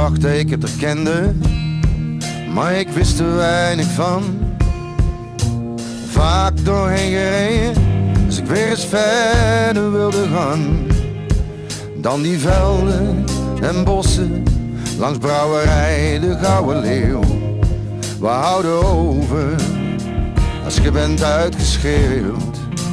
dacht dat ik het herkende, maar ik wist er weinig van. Vaak doorheen gereden, als ik weer eens verder wilde gaan. Dan die velden en bossen, langs brouwerij de Gouden Leeuw. We houden over, als je bent uitgeschreeuwd.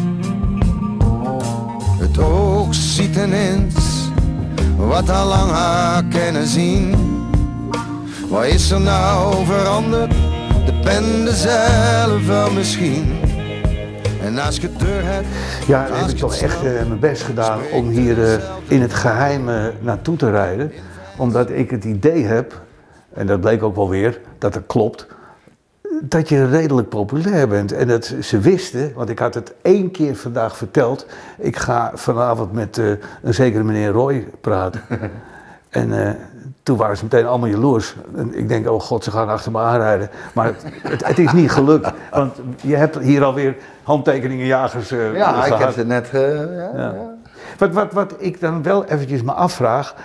Het oog ziet ineens, wat al lang haar kennen zien. Wat is er nou veranderd? De pen dezelfde wel misschien. En als je deur hebt... Ja, dan heb ik toch echt mijn best gedaan om hier in het geheim naartoe te rijden. Omdat ik het idee heb, en dat bleek ook wel weer, dat het klopt, dat je redelijk populair bent. En dat ze wisten, want ik had het 1 keer vandaag verteld. Ik ga vanavond met een zekere meneer Roy praten. En toen waren ze meteen allemaal jaloers. En ik denk, oh god, ze gaan achter me aanrijden. Maar het is niet gelukt. Want je hebt hier alweer handtekeningenjagers gehad. Ik heb het net... Wat ik dan wel eventjes me afvraag.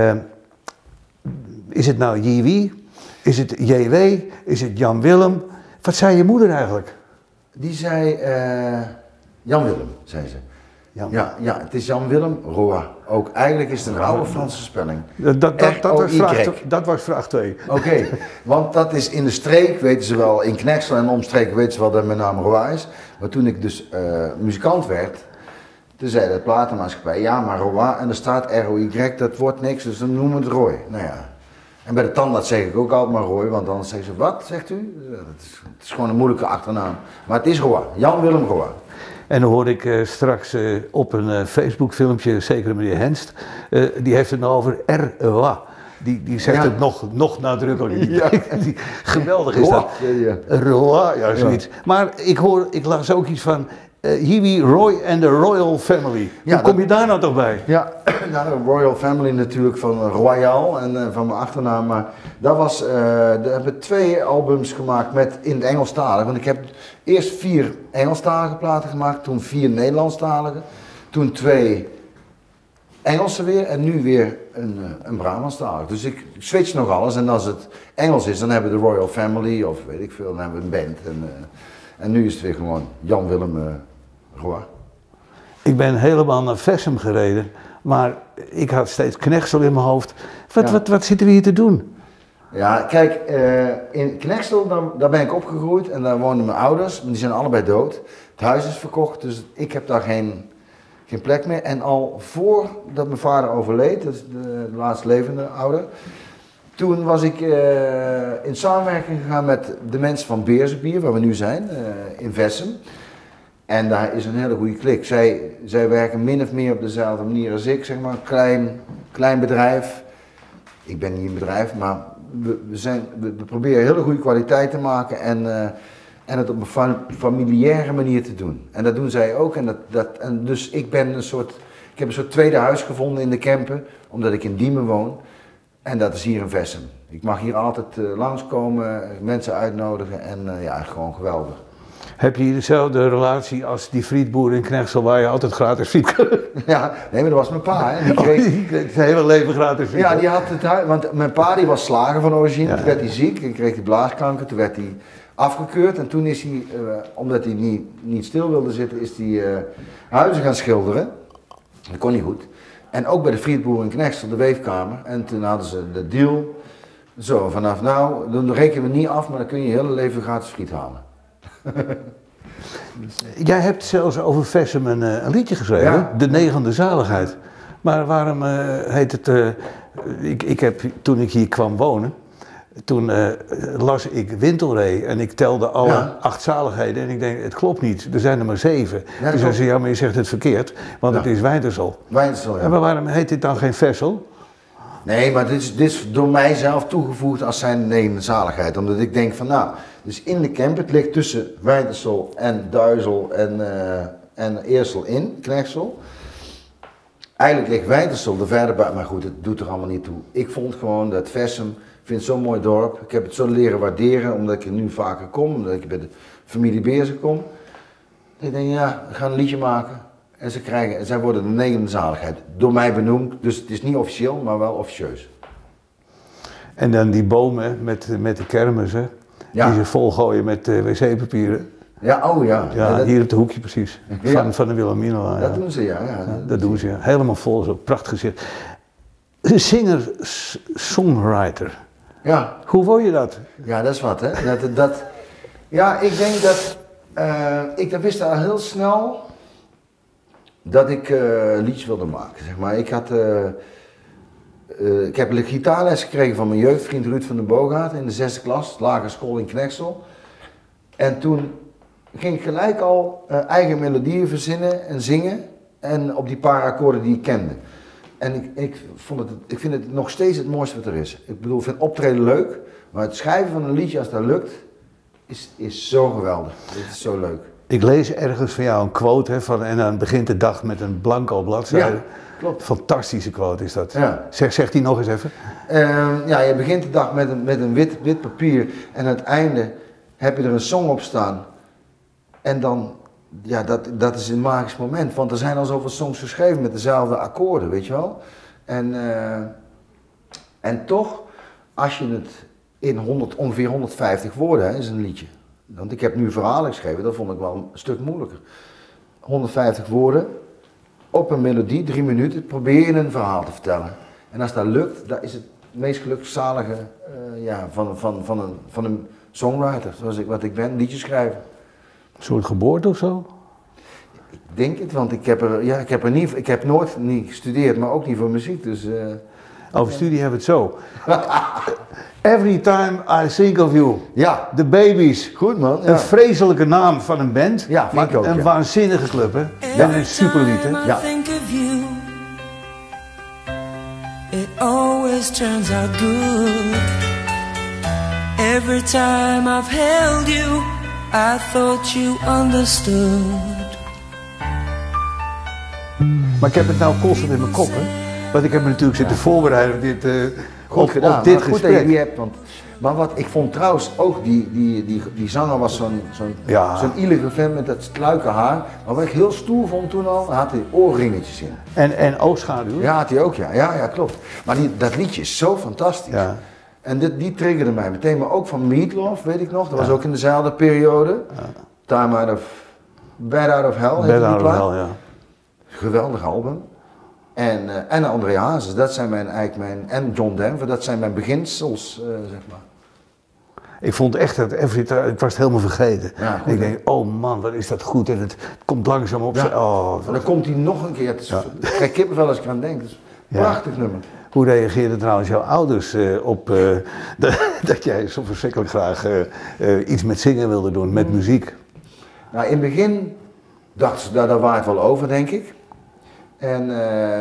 Is het nou JW? Is het JW? Is het Jan Willem? Wat zei je moeder eigenlijk? Die zei Jan Willem, zei ze. Ja, het is Jan Willem Roy. Ook eigenlijk is het een oude Franse spelling. Dat was vraag 2. Oké, want dat is in de streek, weten ze wel, in Knechtsel en omstreken weten ze wel dat mijn naam Roy is. Maar toen ik dus muzikant werd, toen zei de platenmaatschappij, ja maar Roy, en er staat R-O-Y, dat wordt niks, dus dan noemen we het Roy. Nou ja. En bij de tandarts zeg ik ook altijd maar Roy, want anders zeggen ze, wat zegt u? Het is gewoon een moeilijke achternaam. Maar het is Roy, Jan Willem Roy. En dan hoorde ik straks op een Facebook filmpje, zeker meneer Henst, die heeft het nou over R-O-A. Die zegt het nog nadrukkelijker. Ja. Geweldig is dat. R-O-A, ja zoiets. Maar ik las ook iets van Hiwi, Roy en de Royal Family. Hoe kom je daar nou toch bij? Ja, de Royal Family natuurlijk van Royal en van mijn achternaam. Maar dat was, daar hebben 2 albums gemaakt met in het Engelstalig. Want ik heb eerst 4 Engelstalige platen gemaakt, toen 4 Nederlandstalige. Toen 2 Engelse weer en nu weer een Brabantstalig. Dus ik switch nog alles en als het Engels is, dan hebben we de Royal Family of weet ik veel, dan hebben we een band. En nu is het weer gewoon Jan Willem Roy. Ik ben helemaal naar Vessem gereden, maar ik had steeds Knechtsel in mijn hoofd. Wat zitten we hier te doen? Ja, kijk, in Knechtsel, daar ben ik opgegroeid en daar woonden mijn ouders, die zijn allebei dood. Het huis is verkocht, dus ik heb daar geen plek meer. En al voordat mijn vader overleed, dat is de laatst levende ouder, toen was ik in samenwerking gegaan met de mensen van Beerzenbier, waar we nu zijn, in Vessem. En daar is een hele goede klik. Zij werken min of meer op dezelfde manier als ik, zeg maar, een klein bedrijf. Ik ben niet een bedrijf, maar we proberen hele goede kwaliteit te maken en het op een familiaire manier te doen. En dat doen zij ook. En dus ik heb een soort tweede huis gevonden in de Kempen, omdat ik in Diemen woon. En dat is hier in Vessem. Ik mag hier altijd langskomen, mensen uitnodigen en gewoon geweldig. Heb je dezelfde relatie als die frietboer in Knechtsel waar je altijd gratis friet kreeg? Ja, nee, maar dat was mijn pa. Hè. Die kreeg zijn hele leven gratis friet. Ja, die had het huis, want mijn pa die was slager van origine, toen werd hij ziek, en kreeg hij blaaskanker, toen werd hij afgekeurd en toen is hij, omdat hij niet stil wilde zitten, is hij huizen gaan schilderen. Dat kon niet goed. En ook bij de frietboer in Knechtsel, de weefkamer. En toen hadden ze de deal, zo vanaf nou, dan rekenen we niet af, maar dan kun je je hele leven gratis friet halen. Jij hebt zelfs over Vessem een liedje geschreven, Ja. De Negende Zaligheid. Maar waarom heet het, toen ik hier kwam wonen, toen las ik Wintelree en ik telde alle 8 zaligheden en ik denk, het klopt niet, er zijn er maar 7. Ja, dus hij zei, ja, maar je zegt het verkeerd, want het is Wijntersel. Wijntersel, ja. En maar waarom heet dit dan geen Vessel? Nee, maar dit is door mij zelf toegevoegd als zijn negende zaligheid. Omdat ik denk van nou, dus in de Kempen, het ligt tussen Wijntersel en Duizel en Eersel in, Knechtsel. Eigenlijk ligt Wijntersel er verder bij, maar goed, het doet er allemaal niet toe. Ik vond gewoon dat Vessem, ik vind het zo'n mooi dorp. Ik heb het zo leren waarderen, omdat ik er nu vaker kom, omdat ik bij de familie Beersen kom. Ik denk, ja, we gaan een liedje maken. En zij worden de negende zaligheid. Door mij benoemd, dus het is niet officieel, maar wel officieus. En dan die bomen met de kermissen, Ja. die ze volgooien met wc-papieren. Ja, oh ja. Ja, dat, hier op het hoekje precies, Ja. van de Wilhelmina. dat doen ze, ja. Dat doen ze, ja. Helemaal vol, zo prachtig gezicht. Singer-songwriter, Ja. hoe word je dat? Ja, dat is wat, hè. Ja, ik denk dat... ik wist al heel snel dat ik liedjes wilde maken, zeg maar. Ik heb gitaarles gekregen van mijn jeugdvriend Ruud van den Boogaard in de 6e klas, lagere school in Knexel. En toen ging ik gelijk al eigen melodieën verzinnen en zingen en op die paar akkoorden die ik kende. En ik vind het nog steeds het mooiste wat er is. Ik bedoel, ik vind optreden leuk, maar het schrijven van een liedje als dat lukt, is zo geweldig. Het is zo leuk. Ik lees ergens van jou een quote, hè, en dan begint de dag met een blanco bladzijde. Ja, klopt. Fantastische quote is dat. Ja. Zeg die nog eens even. Ja, je begint de dag met een wit papier en aan het einde heb je er een song op staan. En dan, ja, dat is een magisch moment, want er zijn al zoveel songs geschreven met dezelfde akkoorden, weet je wel. En toch, als je het in ongeveer 150 woorden, hè, is een liedje. Want ik heb nu verhalen geschreven, dat vond ik wel een stuk moeilijker. 150 woorden, op een melodie, 3 minuten, probeer je een verhaal te vertellen. En als dat lukt, dat is het meest gelukzalige van een songwriter, zoals wat ik ben, liedjes schrijven. Een soort geboorte of zo? Ik denk het, want ik heb nooit niet gestudeerd, maar ook niet voor muziek, dus... Over studie hebben we het zo. Every time I think of you. Ja. The Babies. Goed man. Ja. Een vreselijke naam van een band. Ja, vind ik ook, een ja. waanzinnige club, hè? En een superlied, hè? Ja. It always turns out good. Every time I've held you, I thought you understood. Maar ik heb het nou constant in mijn kop, hè? Want ik heb me natuurlijk zitten voorbereiden op dit, Goed gedaan. op dit Maar goed gesprek. dat je die hebt, maar wat ik vond trouwens ook, die zanger was zo'n ielige vent met dat sluike haar. Maar wat ik heel stoer vond toen al, had hij oorringetjes in. En oogschaduw. Ja, had hij ook, ja. Ja, klopt. Maar dat liedje is zo fantastisch. Ja. En die triggerde mij meteen, maar ook van Meatloaf, weet ik nog. Dat was ook in dezelfde periode. Bad Out of Hell heette die Bad Out of plaat. Hell, ja. Geweldig album. En André Hazes, dat zijn en John Denver, dat zijn mijn beginsels, zeg maar. Ik vond echt dat ik was het helemaal vergeten. Ja, goed, ik denk, oh man, wat is dat goed. En het komt langzaam op. Ja. Oh, En dan komt hij nog een keer, ik krijg kippenvel als ik aan denk, het is een prachtig nummer. Hoe reageerden trouwens jouw ouders op dat jij zo verschrikkelijk graag iets met zingen wilde doen, met muziek? Nou, in het begin dachten ze, daar waait wel over, denk ik. En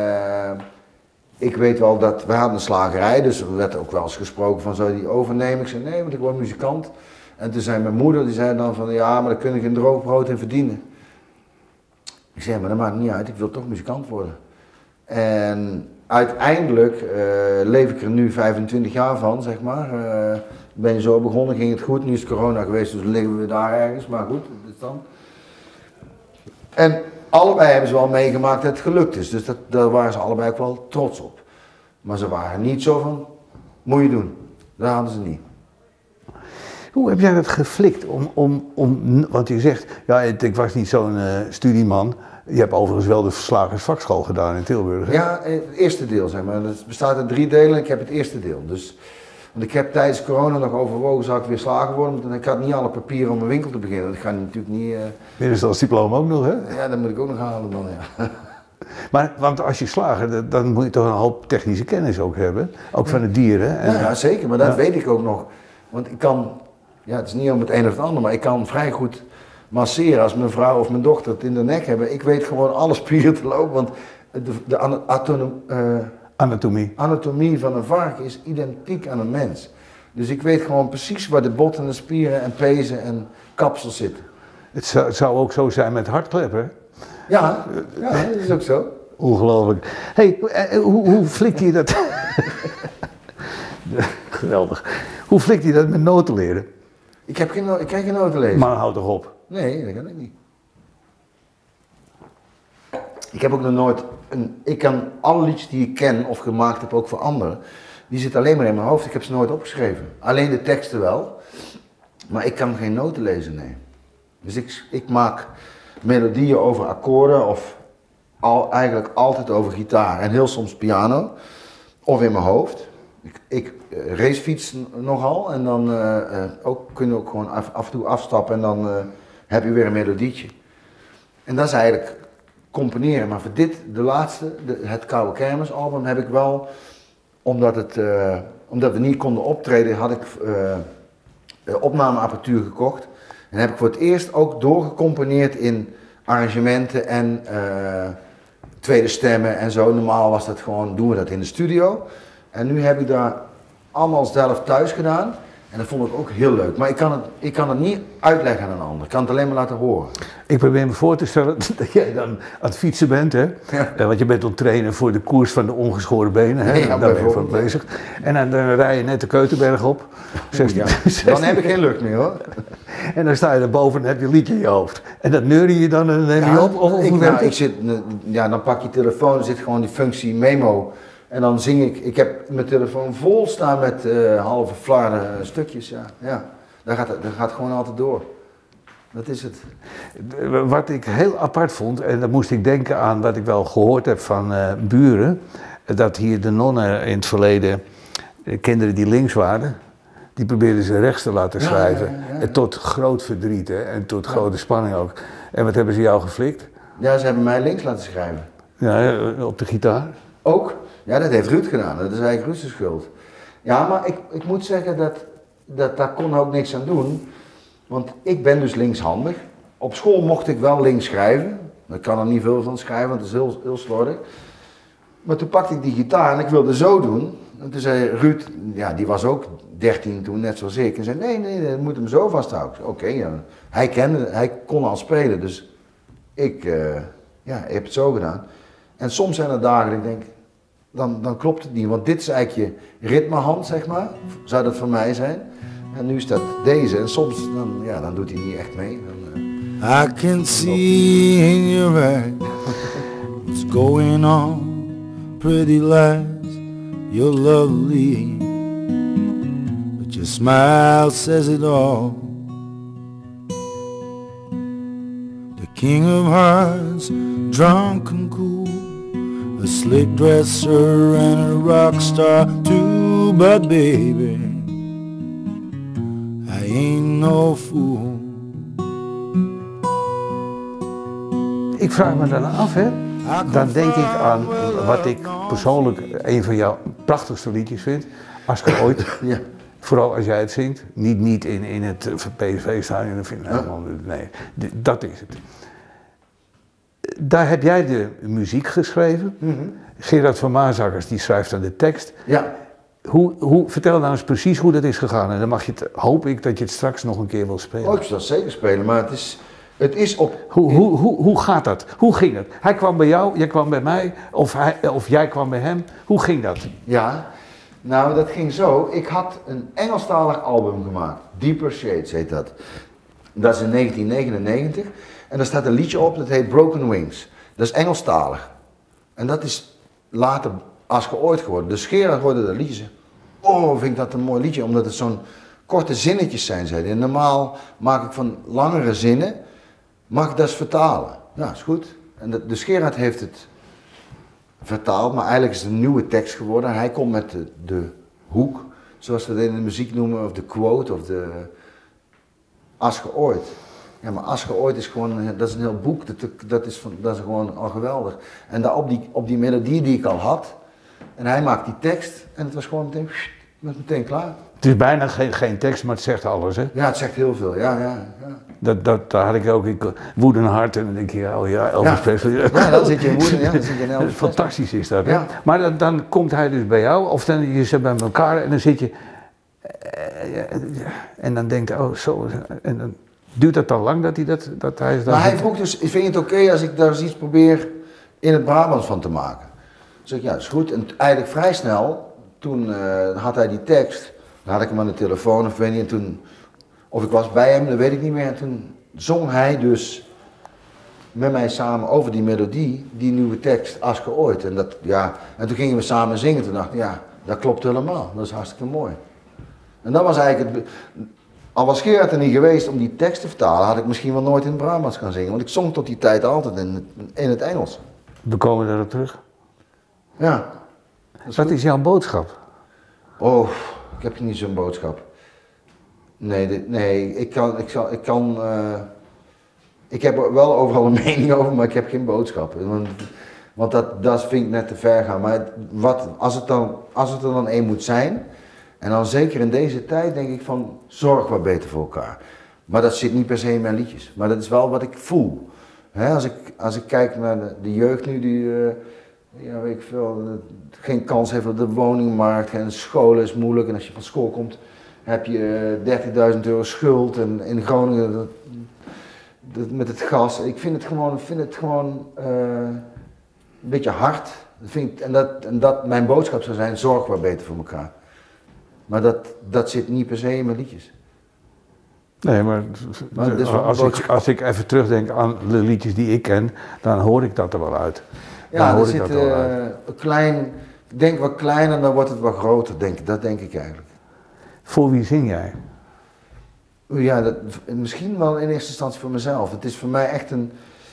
ik weet wel dat, we hadden een slagerij, dus er werd ook wel eens gesproken van, zou je die overnemen? Ik zei, nee, want ik word muzikant. En toen zei mijn moeder, die zei dan van, ja, maar daar kun je geen droog brood in verdienen. Ik zei, maar dat maakt niet uit, ik wil toch muzikant worden. En uiteindelijk leef ik er nu 25 jaar van, zeg maar. Ben je zo begonnen, ging het goed, nu is het corona geweest, dus liggen we daar ergens, maar goed, dit is dan. En allebei hebben ze wel meegemaakt dat het gelukt is, dus daar waren ze allebei ook wel trots op. Maar ze waren niet zo van, moet je doen, dat hadden ze niet. Hoe heb jij dat geflikt want je zegt, ja, ik was niet zo'n studieman. Je hebt overigens wel de slagersvakschool gedaan in Tilburg. Hè? Ja, het eerste deel zeg maar, het bestaat uit 3 delen, ik heb het eerste deel. Dus, want ik heb tijdens corona nog overwogen, zou ik weer slager worden, want ik had niet alle papieren om een winkel te beginnen. Dat ga je natuurlijk niet... Middenstandsdiploma ook nog, hè? Ja, dat moet ik ook nog halen dan, ja. Maar, want als je slager, dan moet je toch een hoop technische kennis ook hebben. Ook van de dieren. En, Ja, zeker, maar dat weet ik ook nog. Want ik kan, ja, het is niet om het een of het ander, maar ik kan vrij goed masseren als mijn vrouw of mijn dochter het in de nek hebben. Ik weet gewoon alle spieren te lopen, want de anatomie van een varken is identiek aan een mens. Dus ik weet gewoon precies waar de botten en spieren en pezen en kapsels zitten. Het zou ook zo zijn met hartkleppen. Ja, dat is ook zo. Ongelooflijk. Hey, hoe flikt hij dat? Geweldig. Hoe flikt hij dat met noten leren? Ik krijg geen noten lezen. Maar houd toch op. Nee, dat kan ik niet. Ik heb ook nog nooit, ik kan alle liedjes die ik ken of gemaakt heb ook voor anderen. Die zit alleen maar in mijn hoofd, ik heb ze nooit opgeschreven. Alleen de teksten wel, maar ik kan geen noten lezen, nee. Dus ik maak melodieën over akkoorden of eigenlijk altijd over gitaar en heel soms piano. Of in mijn hoofd. Ik racefiets nogal en dan kun je ook gewoon af en toe afstappen en dan heb je weer een melodietje. En dat is eigenlijk componeren. Maar voor dit, de laatste, het Koude Kermisalbum, heb ik wel, omdat we niet konden optreden, had ik opnameapparatuur gekocht. En heb ik voor het eerst ook doorgecomponeerd in arrangementen en tweede stemmen en zo. Normaal was dat gewoon, doen we dat in de studio. En nu heb ik daar allemaal zelf thuis gedaan. En dat vond ik ook heel leuk. Maar ik kan het niet uitleggen aan een ander. Ik kan het alleen maar laten horen. Ik probeer me voor te stellen dat jij dan aan het fietsen bent, hè? Ja. Want je bent aan het trainen voor de koers van de ongeschoren benen, hè? Ja, daar ben je voor bezig. En dan rij je net de Keutenberg op. 16, ja. 16. Dan heb ik geen lucht meer, hoor. En dan sta je erboven en heb je een liedje in je hoofd. En dat neur je dan en dan neem je op? Dan pak je telefoon, er zit gewoon die functie memo. En dan zing ik. Ik heb mijn telefoon vol staan met halve flarde stukjes. Ja. Dat gaat gewoon altijd door. Dat is het. Wat ik heel apart vond, en dan moest ik denken aan wat ik wel gehoord heb van buren. Dat hier de nonnen in het verleden, kinderen die links waren, die probeerden ze rechts te laten schrijven. Ja. Tot groot verdriet, hè, en tot grote spanning ook. En wat hebben ze jou geflikt? Ja, ze hebben mij links laten schrijven. Ja, op de gitaar? Ook. Ja, dat heeft Ruud gedaan. Dat is eigenlijk Ruud's schuld. Ja, maar ik moet zeggen dat daar kon ook niks aan doen. Want ik ben dus linkshandig. Op school mocht ik wel links schrijven. Ik kan er niet veel van schrijven, want het is heel slordig. Maar toen pakte ik die gitaar en ik wilde zo doen. En toen zei Ruud, ja, die was ook 13 toen, net zoals ik. En zei, nee, je moet hem zo vasthouden. Oké, ja. Hij kon al spelen, dus ik heb het zo gedaan. En soms zijn er dagen dat ik denk, dan klopt het niet. Want dit is eigenlijk je ritmehand, zeg maar. Zou dat voor mij zijn. En nu is dat deze. En soms, dan doet hij niet echt mee. I can see in your eyes what's going on, pretty lies, you're lovely, but your smile says it all. The king of hearts, drunk and cool, a slick dresser and a rock star too, but baby, I ain't no fool. Ik vraag me dan af, hè. Dan denk ik aan wat ik persoonlijk een van jouw prachtigste liedjes vind. Asker ooit. Ja. Vooral als jij het zingt. Niet in het PSV-stadion. Nee, dat is het. Daar heb jij de muziek geschreven. Mm-hmm. Gerard van Maasakkers die schrijft dan de tekst. Ja. Vertel nou eens precies hoe dat is gegaan. En dan hoop ik dat je het straks nog een keer wil spelen. Oh, ik zal zeker spelen, maar het is op... Hoe gaat dat? Hoe ging het? Hij kwam bij jou, jij kwam bij mij, of jij kwam bij hem. Hoe ging dat? Ja, nou dat ging zo. Ik had een Engelstalig album gemaakt. Deeper Shades heet dat. Dat is in 1999. En daar staat een liedje op, dat heet Broken Wings. Dat is Engelstalig. En dat is later Asker ooit geworden. Dus Gerard hoorde dat liedje. Oh, vind ik dat een mooi liedje, omdat het zo'n korte zinnetjes zijn, zei hij. En normaal maak ik van langere zinnen. Mag ik dat eens vertalen? Ja, is goed. En dus Gerard heeft het vertaald, maar eigenlijk is het een nieuwe tekst geworden. Hij komt met de hoek, zoals we dat in de muziek noemen, of de quote, of de Asker ooit. Ja, maar Asker ooit is gewoon, dat is een heel boek, dat is gewoon al geweldig. En daar op die melodie die ik al had, en hij maakt die tekst, en het was gewoon meteen klaar. Het is bijna geen tekst, maar het zegt alles, hè? Ja, het zegt heel veel, ja. Daar had ik ook Woeden hart en dan denk je, oh ja, Elvis Presley. Ja, dan zit je in Woeden, ja, dan zit je in Elvis Presley. Fantastisch is dat, hè? Ja. Maar dan komt hij dus bij jou, of dan je zit bij elkaar en dan zit je... en dan denkt hij, oh zo, en dan duurt dat dan lang dat hij... Maar hij vroeg dus, vind je het oké als ik daar eens iets probeer in het Brabants van te maken? Dan zeg ik, ja, is goed. En eigenlijk vrij snel, toen had hij die tekst, dan had ik hem aan de telefoon of weet niet, en toen... Of ik was bij hem, dat weet ik niet meer. En toen zong hij dus met mij samen over die melodie, die nieuwe tekst, Asker ooit. En toen gingen we samen zingen. Toen dacht ik, ja, Dat klopt helemaal, dat is hartstikke mooi. En dat was eigenlijk al was Gerard er niet geweest om die tekst te vertalen, had ik misschien wel nooit in het Brabants gaan zingen. Want ik zong tot die tijd altijd in het Engels. We komen daarop terug. Ja. Wat is jouw boodschap? Oh, ik heb niet zo'n boodschap. Nee, ik heb er wel overal een mening over, maar ik heb geen boodschap. Want dat vind ik net te ver gaan. Maar als het er dan één moet zijn, en dan zeker in deze tijd denk ik van, zorg wat beter voor elkaar. Maar dat zit niet per se in mijn liedjes, maar dat is wel wat ik voel. Als ik kijk naar de jeugd nu die, weet ik veel, geen kans heeft op de woningmarkt en scholen is moeilijk en als je van school komt heb je 30.000 euro schuld en in Groningen met het gas. Ik vind het gewoon een beetje hard. En dat mijn boodschap zou zijn, zorg wat beter voor elkaar. Maar dat zit niet per se in mijn liedjes. Nee, maar als ik even terugdenk aan de liedjes die ik ken, dan hoor ik dat er wel uit. Ja, er zit een klein, ik denk wat kleiner, dan wordt het wat groter, dat denk ik eigenlijk. Voor wie zing jij? Ja, misschien wel in eerste instantie voor mezelf. Het is voor mij echt een...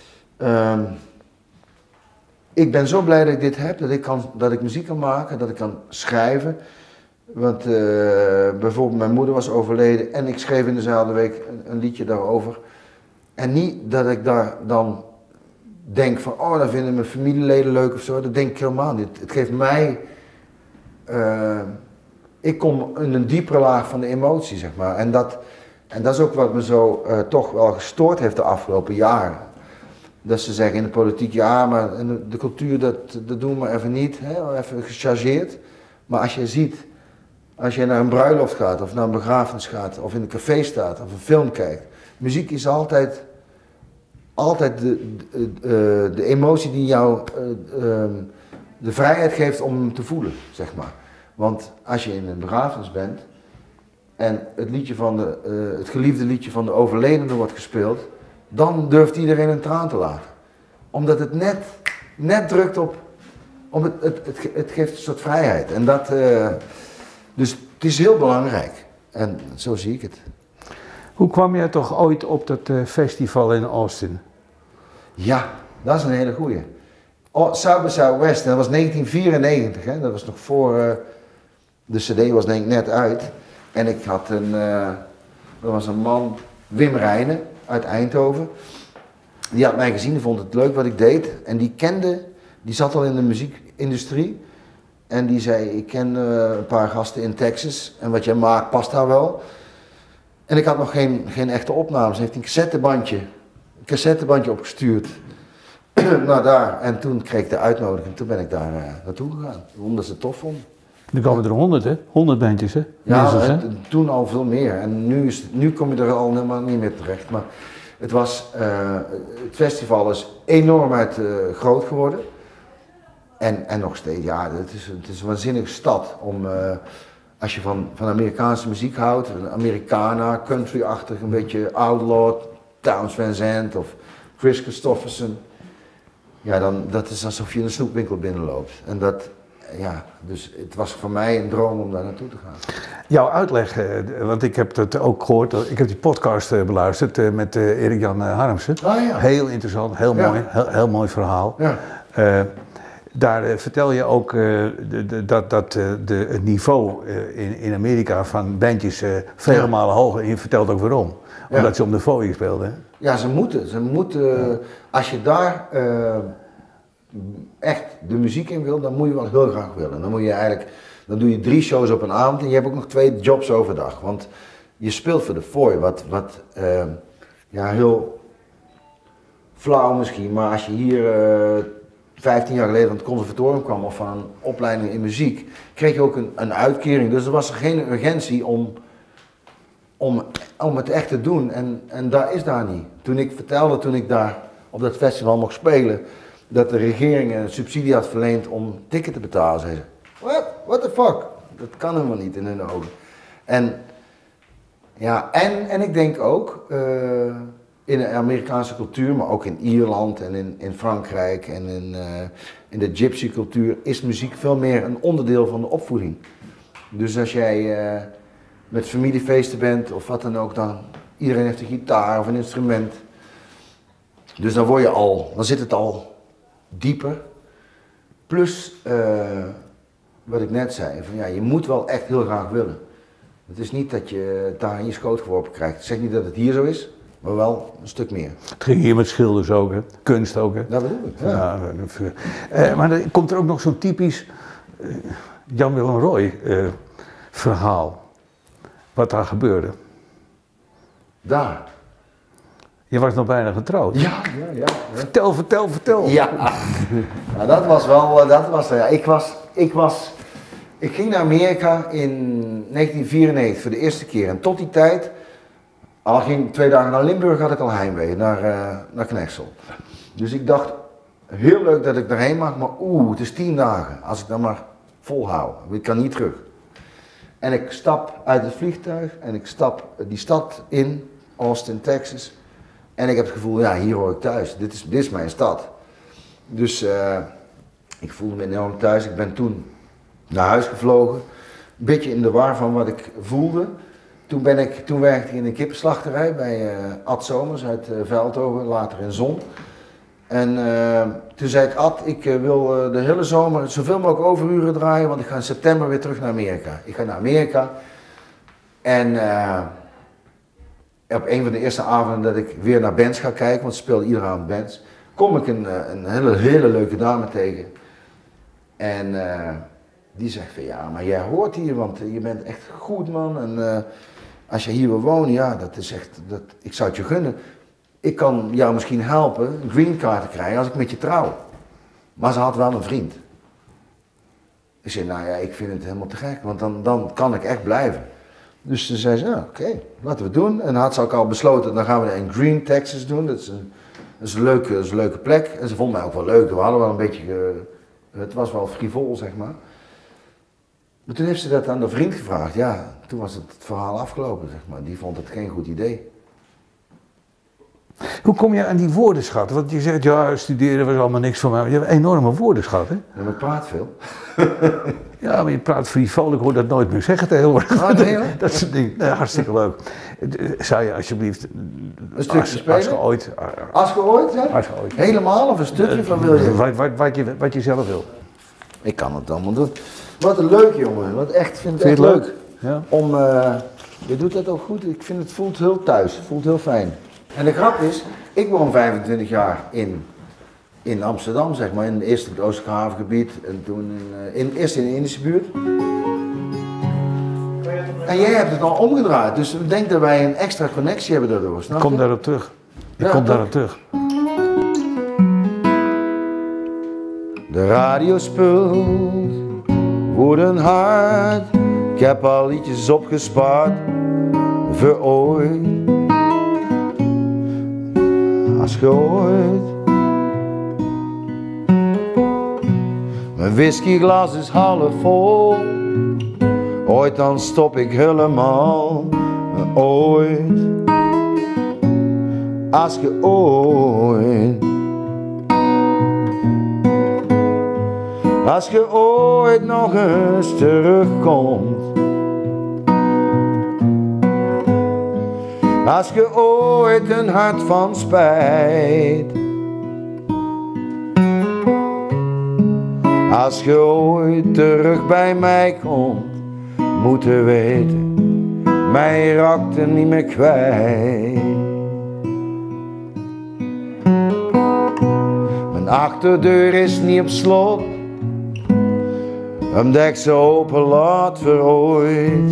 ik ben zo blij dat ik dit heb, dat ik muziek kan maken, dat ik kan schrijven. Want bijvoorbeeld mijn moeder was overleden en ik schreef in dezelfde week een liedje daarover. En niet dat ik daar dan denk van, oh, dat vinden mijn familieleden leuk of zo. Dat denk ik helemaal niet. Het geeft mij... ik kom in een diepere laag van de emotie, zeg maar. En dat is ook wat me zo toch wel gestoord heeft de afgelopen jaren. Dat ze zeggen in de politiek, ja, maar de cultuur, dat doen we even niet. Hè? Even gechargeerd. Maar als je ziet, als je naar een bruiloft gaat, of naar een begrafenis gaat, of in een café staat, of een film kijkt. Muziek is altijd de emotie die jou de vrijheid geeft om te voelen, zeg maar. Want als je in een begrafenis bent en het geliefde liedje van de overledene wordt gespeeld, dan durft iedereen een traan te laten. Omdat het net drukt op het geeft een soort vrijheid. En dus het is heel belangrijk. En zo zie ik het. Hoe kwam jij toch ooit op dat festival in Austin? Ja, dat is een hele goeie. South by Southwest, dat was 1994, hè? Dat was nog voor... de cd was denk ik net uit. En ik had er was een man, Wim Rijnen, uit Eindhoven. Die had mij gezien, die vond het leuk wat ik deed. En die zat al in de muziekindustrie. En die zei, ik ken een paar gasten in Texas. En wat jij maakt past daar wel. En ik had nog geen echte opnames. Hij heeft een cassettebandje opgestuurd. Nou daar. En toen kreeg ik de uitnodiging. Toen ben ik daar naartoe gegaan. Omdat ze het tof vonden. Nu komen er 100, hè? 100 bandjes, hè? Ja, Minstens, hè? toen al veel meer. En nu kom je er al helemaal niet meer terecht. Maar het festival is enorm groot geworden. En nog steeds, ja, het is een waanzinnige stad om, als je van Amerikaanse muziek houdt, Americana, country-achtig, een beetje outlaw, Townes Van Zandt of Chris Christofferson. Ja, dat is alsof je in een snoepwinkel binnenloopt. En dus het was voor mij een droom om daar naartoe te gaan. Jouw uitleg, want ik heb dat ook gehoord, ik heb die podcast beluisterd met Erik-Jan Harmsen. Ah, ja. Heel interessant, heel mooi, heel mooi verhaal. Ja. Daar vertel je ook het niveau in Amerika van bandjes vele malen hoger. En je vertelt ook waarom. Omdat ze om de fooi speelden. Ja, ze moeten. Als je daar echt de muziek in wil, dan moet je wel heel graag willen. Dan doe je 3 shows op een avond en je hebt ook nog 2 jobs overdag. Want je speelt voor de fooi, wat heel flauw misschien. Maar als je hier 15 jaar geleden van het conservatorium kwam of van een opleiding in muziek, kreeg je ook een uitkering. Dus er was er geen urgentie om het echt te doen. En dat is daar niet. Toen ik daar op dat festival mocht spelen, dat de regering een subsidie had verleend om ticket te betalen, zei ze, what the fuck? Dat kan helemaal niet in hun ogen. En ik denk ook, in de Amerikaanse cultuur, maar ook in Ierland en in Frankrijk en in de gypsy cultuur is muziek veel meer een onderdeel van de opvoeding. Dus als jij met familiefeesten bent of wat dan ook, dan iedereen heeft een gitaar of een instrument. Dus dan zit het al dieper. Plus, wat ik net zei, van ja, je moet wel echt heel graag willen. Het is niet dat je het daar in je schoot geworpen krijgt. Ik zeg niet dat het hier zo is, maar wel een stuk meer. Het ging hier met schilders ook, hè? Kunst ook, hè? Dat bedoel ik, ja. Maar dan komt er ook nog zo'n typisch Jan Willem Roy verhaal. Wat daar gebeurde. Daar. Je was nog bijna getrouwd. Ja. Vertel. Ja, nou, dat was wel, ik ging naar Amerika in 1994 voor de eerste keer. En tot die tijd, al ging 2 dagen naar Limburg, had ik al heimwee naar Knexel. Dus ik dacht, heel leuk dat ik daarheen mag, maar het is 10 dagen. Als ik dan maar volhoud, ik kan niet terug. En ik stap uit het vliegtuig en ik stap die stad in, Austin, Texas. En ik heb het gevoel, ja, hier hoor ik thuis. Dit is mijn stad. Dus ik voelde me enorm thuis. Ik ben toen naar huis gevlogen. Een beetje in de war van wat ik voelde. Toen werkte ik in een kippenslachterij bij Ad Somers uit Veldhoven, later in Zon. En toen zei ik, Ad, ik wil de hele zomer zoveel mogelijk overuren draaien, want ik ga in september weer terug naar Amerika. Ik ga naar Amerika. En op een van de eerste avonden dat ik weer naar bands ga kijken, want ze speelden iedere avond bands, kom ik een hele leuke dame tegen. En die zegt van ja, maar jij hoort hier, want je bent echt goed man. En als je hier wil wonen, ja, dat is echt, ik zou het je gunnen. Ik kan jou misschien helpen een green card te krijgen als ik met je trouw. Maar ze had wel een vriend. Ik zei, nou ja, ik vind het helemaal te gek, want dan kan ik echt blijven. Dus toen zei ze, ja, oké, laten we het doen. En had ze ook al besloten, dan gaan we in Green, Texas doen. Dat is een leuke plek. En ze vond mij ook wel leuk. We hadden wel een beetje, het was wel frivol, zeg maar. Maar toen heeft ze dat aan de vriend gevraagd. Ja, toen was het verhaal afgelopen, zeg maar. Die vond het geen goed idee. Hoe kom je aan die woordenschat? Want je zegt, ja, studeren was allemaal niks voor mij. Je hebt een enorme woordenschat, hè? Ja, maar ik praat veel. Ja, maar je praat frivol, ik hoor dat nooit meer zeggen tegenwoordig. Oh, nee, hoor. Dat soort dingen. Nee, hartstikke leuk. Zou je alsjeblieft, Een stukje spelen? als je ooit... Als je ooit, ja? Als je ooit. Helemaal of een stukje van wil je? Wat je zelf wil. Ik kan het allemaal doen. Wat een leuk jongen, wat echt, vind het Vind echt je het leuk. Ja. Je doet dat ook goed, ik vind het voelt heel thuis, het voelt heel fijn. En de grap is, ik woon 25 jaar in Amsterdam, zeg maar, eerst in het Oosterhavengebied en toen eerst in de Indische buurt. En jij hebt het al omgedraaid, dus ik denk dat wij een extra connectie hebben daardoor, snap Ik je? kom daarop terug. De radio speelt, woorden hard, ik heb al liedjes opgespaard, voor ooit. Als je ooit, mijn whiskyglas is half vol, ooit dan stop ik helemaal, ooit. Als je ooit, als je ooit nog eens terugkomt, als je ooit een hart van spijt, als je ooit terug bij mij komt, moet je weten, mij raakt er niet meer kwijt. Mijn achterdeur is niet op slot, omdat ze open laat voor ooit.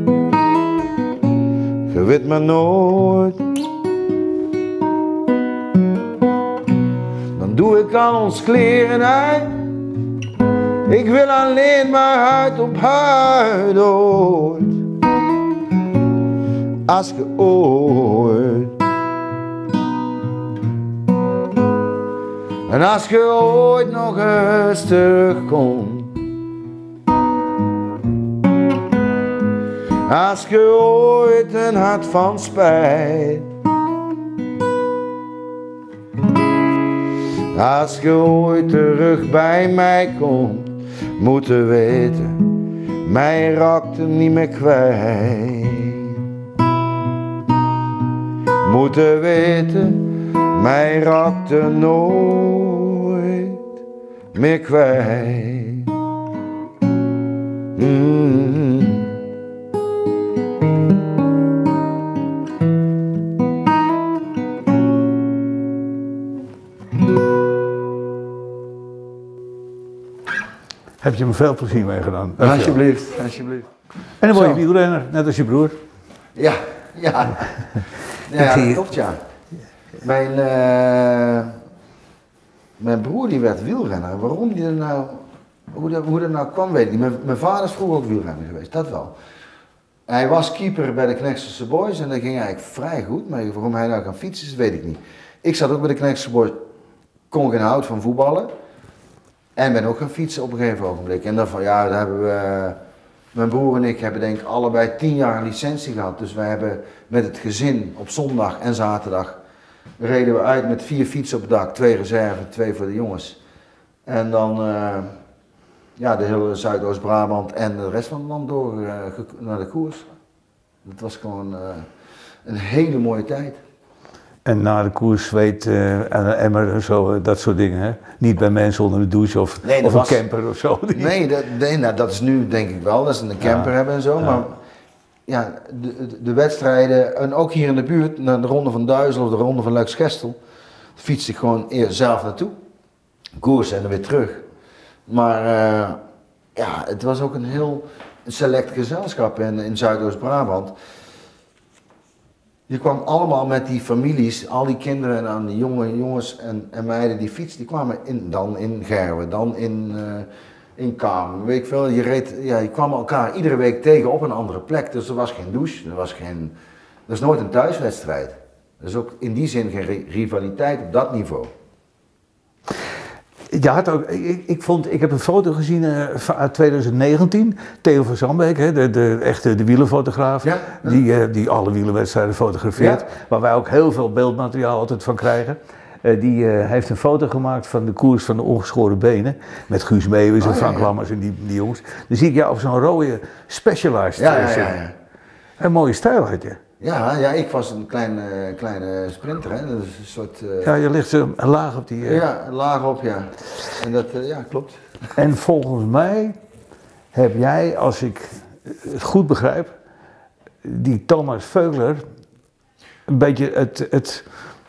Je weet me nooit. Dan doe ik al ons kleren uit. Ik wil alleen maar huid op huid ooit. Als je ooit. En als je ooit nog eens terugkomt. Als je ooit een hart van spijt, Als je ooit terug bij mij komt, moeten weten, mij raakt hem niet meer kwijt. Moeten weten, mij raakt er nooit meer kwijt. Heb je me veel plezier mee gedaan. Alsjeblieft, alsjeblieft. En dan word je Zo. wielrenner, net als je broer. Ja, ja. Ja, zie dat je. klopt, ja. Mijn broer die werd wielrenner. Waarom die er nou, hoe dat nou kwam, weet ik niet. Mijn vader is vroeger ook wielrenner geweest, dat wel. Hij was keeper bij de Knexelse Boys en dat ging eigenlijk vrij goed. Maar waarom hij nou kan fietsen, weet ik niet. Ik zat ook bij de Knexelse Boys, kon geen hout van voetballen. En ben ook gaan fietsen op een gegeven ogenblik. En dan van, ja, daar hebben we... Mijn broer en ik hebben denk ik allebei 10 jaar een licentie gehad. Dus wij hebben met het gezin op zondag en zaterdag reden we uit met 4 fietsen op het dak. 2 reserve, 2 voor de jongens. En dan ja, de hele Zuidoost-Brabant en de rest van het land door naar de koers. Dat was gewoon een hele mooie tijd. En na de koers zweet en een emmer en zo, dat soort dingen, hè? Niet bij mensen onder de douche of, Nee, dat of een was- camper of zo. Nee, nou, dat is nu denk ik wel, dat ze een camper hebben en zo. Ja. Maar ja, de wedstrijden, en ook hier in de buurt, naar de Ronde van Duizel of de Ronde van Luik-Gestel, fiets ik gewoon eerst zelf naartoe. Koers en dan weer terug. Maar ja, het was ook een heel select gezelschap in Zuidoost-Brabant. Je kwam allemaal met die families, al die kinderen en dan die jongens en meiden die fietsen, die kwamen dan in Gerwe, dan in Kaam, weet ik veel. Je kwam elkaar iedere week tegen op een andere plek, dus er was geen douche, er is nooit een thuiswedstrijd. Er is ook in die zin geen rivaliteit op dat niveau. Je had ook, ik heb een foto gezien uit 2019, Theo van Zandbeek, hè, de wielerfotograaf, Ja. die alle wielerwedstrijden fotografeert, Ja. waar wij ook heel veel beeldmateriaal altijd van krijgen. Die heeft een foto gemaakt van de koers van de ongeschoren benen, met Guus Meeuwis en Oh, ja, Frank ja. Lammers en die jongens. Dan zie ik jou op zo'n rode Specialized Ja. zitten. Een mooie stijl had je. Ja, ik was een kleine sprinter, hè. Dat is een soort... Ja, je ligt zo laag op die... ja, laag op, ja. En dat, ja, klopt. En volgens mij heb jij, als ik het goed begrijp, die Thomas Veucler een beetje het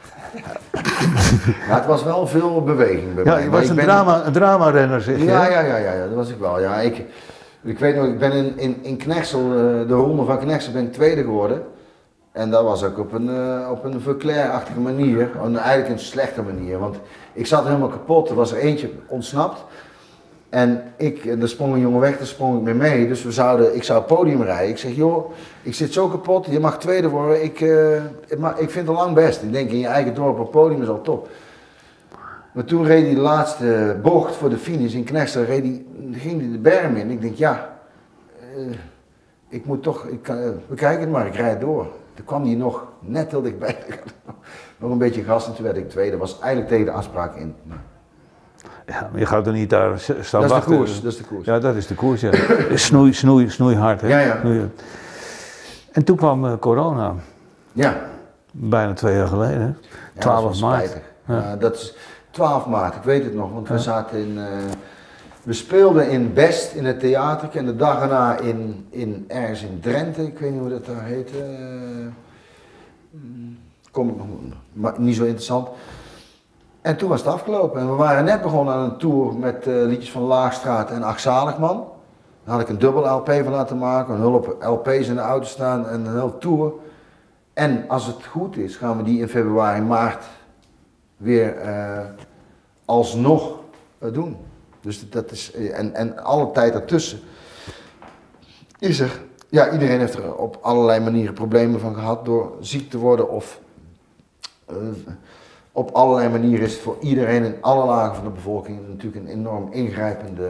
Ja, het was wel veel beweging bij ja, mij. je maar was ik een ben- drama-renner, zeg je. Ja, dat was ik wel. Ja, ik weet nog, ik ben in Knexel, de ronde van Knexel ben ik tweede geworden. En dat was ook op een Veuclair-achtige manier, eigenlijk een slechte manier. Want ik zat helemaal kapot, er was er eentje ontsnapt. En er sprong een jongen weg, daar sprong ik mee mee. Dus ik zou het podium rijden. Ik zeg, joh, ik zit zo kapot, je mag tweede worden. Ik vind het lang best. Ik denk, in je eigen dorp op het podium is al top. Maar toen reed hij de laatste bocht voor de finish in Knexel, ging hij de berm in. Ik denk, ja, ik moet toch, we kijken het maar, ik rijd door. Toen kwam hij nog net heel dichtbij. Nog een beetje gas en toen werd ik tweede. Dat was eigenlijk tegen de afspraak in. Maar Ja, maar je gaat er niet daar staan dat is de wachten. koers, dat is de koers. Ja, dat is de koers, ja. Snoei hard, hè. Ja. Snoei. En toen kwam corona, Ja. bijna 2 jaar geleden, hè. Ja, 12 dat was maart. spijtig. Ja, dat is 12 maart, ik weet het nog, want we zaten we speelden in Best in het theater en de dag erna ergens in Drenthe, ik weet niet hoe dat daar heette. Kom ik nog, maar niet zo interessant. En toen was het afgelopen en we waren net begonnen aan een tour met liedjes van Laagstraat en Ach Zaligman. Daar had ik een dubbel LP van laten maken, een hulp LP's in de auto staan en een hele tour. En als het goed is, gaan we die in februari, maart weer alsnog doen. Dus dat is, en alle tijd ertussen is er, ja, iedereen heeft er op allerlei manieren problemen van gehad door ziek te worden of op allerlei manieren is het voor iedereen in alle lagen van de bevolking natuurlijk een enorm ingrijpende,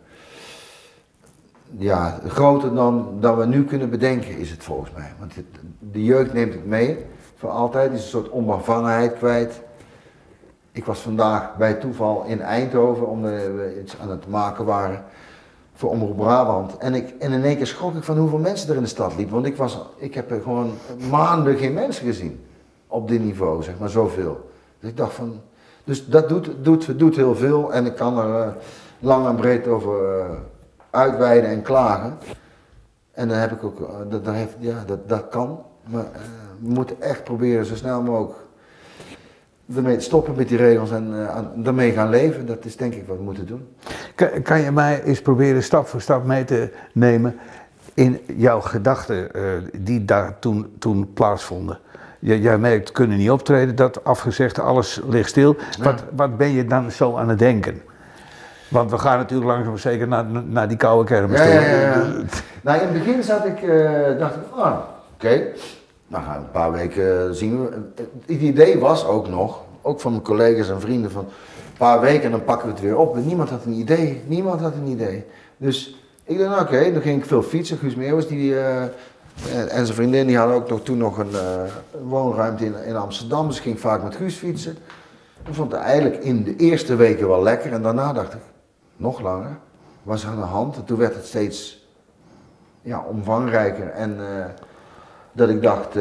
ja, groter dan we nu kunnen bedenken is het volgens mij. Want de jeugd neemt het mee, voor altijd, is een soort onbevangenheid kwijt. Ik was vandaag bij toeval in Eindhoven omdat we iets aan het maken waren voor Omroep Brabant. En in één keer schrok ik van hoeveel mensen er in de stad liepen. Want ik heb er gewoon maanden geen mensen gezien op dit niveau, zeg maar, zoveel. Dus ik dacht van, dus dat doet heel veel en ik kan er lang en breed over uitweiden en klagen. En dan heb ik ook, dat kan, maar we moeten echt proberen zo snel mogelijk ermee te stoppen met die regels en daarmee gaan leven. Dat is denk ik wat we moeten doen. Kan je mij eens proberen stap voor stap mee te nemen in jouw gedachten die daar toen plaatsvonden? Jij merkt, kunnen niet optreden, dat afgezegd, alles ligt stil. Ja. Wat ben je dan zo aan het denken? Want we gaan natuurlijk langzaam maar zeker naar die koude kermis toe. Ja. Nou, in het begin dacht ik, oké. Nou, een paar weken zien we. Het idee was ook nog, ook van mijn collega's en vrienden, van een paar weken en dan pakken we het weer op. Niemand had een idee. Dus ik dacht, oké, dan ging ik veel fietsen. Guus Meeuwis en zijn vriendin, die hadden ook toen nog een woonruimte in Amsterdam. Dus ik ging vaak met Guus fietsen. Ik vond het eigenlijk in de eerste weken wel lekker. En daarna dacht ik, nog langer, was er aan de hand. En toen werd het steeds omvangrijker. En dat ik dacht,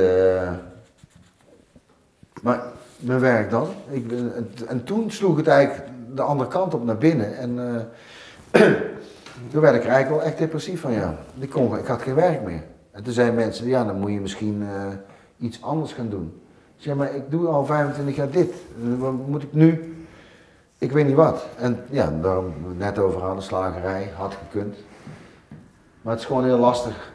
maar mijn werk dan? En toen sloeg het eigenlijk de andere kant op naar binnen. En toen werd ik er eigenlijk wel echt depressief van, ik had geen werk meer. En toen zeiden mensen, dan moet je misschien iets anders gaan doen. Ik zei, maar ik doe al 25 jaar dit. Wat moet ik nu? Ik weet niet wat. En daarom we het net over hadden, slagerij, had gekund. Maar het is gewoon heel lastig.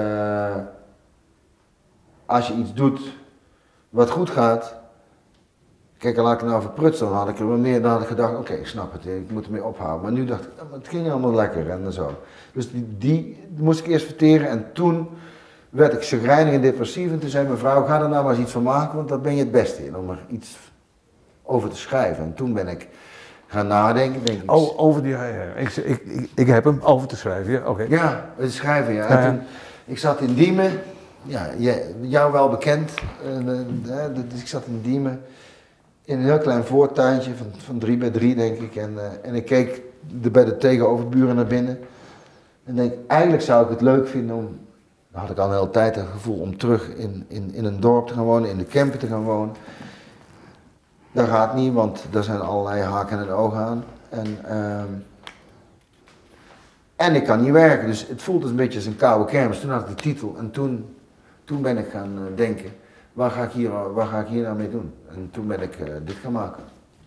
Als je iets doet wat goed gaat. Kijk, laat ik het nou verprutsen, dan had ik er wel meer, dan had ik gedacht, oké, ik snap het, ik moet ermee ophouden. Maar nu dacht ik, het ging allemaal lekker en zo. Dus die moest ik eerst verteren en toen werd ik chagrijnig en depressief. En toen zei mijn vrouw, ga er nou maar eens iets van maken, want daar ben je het beste in, om er iets over te schrijven. En toen ben ik gaan nadenken, denk ik. Oh, over die, ik heb hem, over te schrijven, ja, oké. Ja, het schrijven, ja. En toen, ik zat in Diemen, jou wel bekend, dus ik zat in Diemen. In een heel klein voortuintje van 3 bij 3 denk ik en ik keek bij de tegenoverburen naar binnen en denk eigenlijk zou ik het leuk vinden om, dan had ik al een hele tijd het gevoel om terug in een dorp te gaan wonen, in de camper te gaan wonen. Dat gaat niet, want daar zijn allerlei haken en ogen aan en ik kan niet werken, dus het voelt dus een beetje als een koude kermis. Toen had ik de titel en toen ben ik gaan denken. Waar ga ik hier nou mee doen? En toen ben ik dit gaan maken.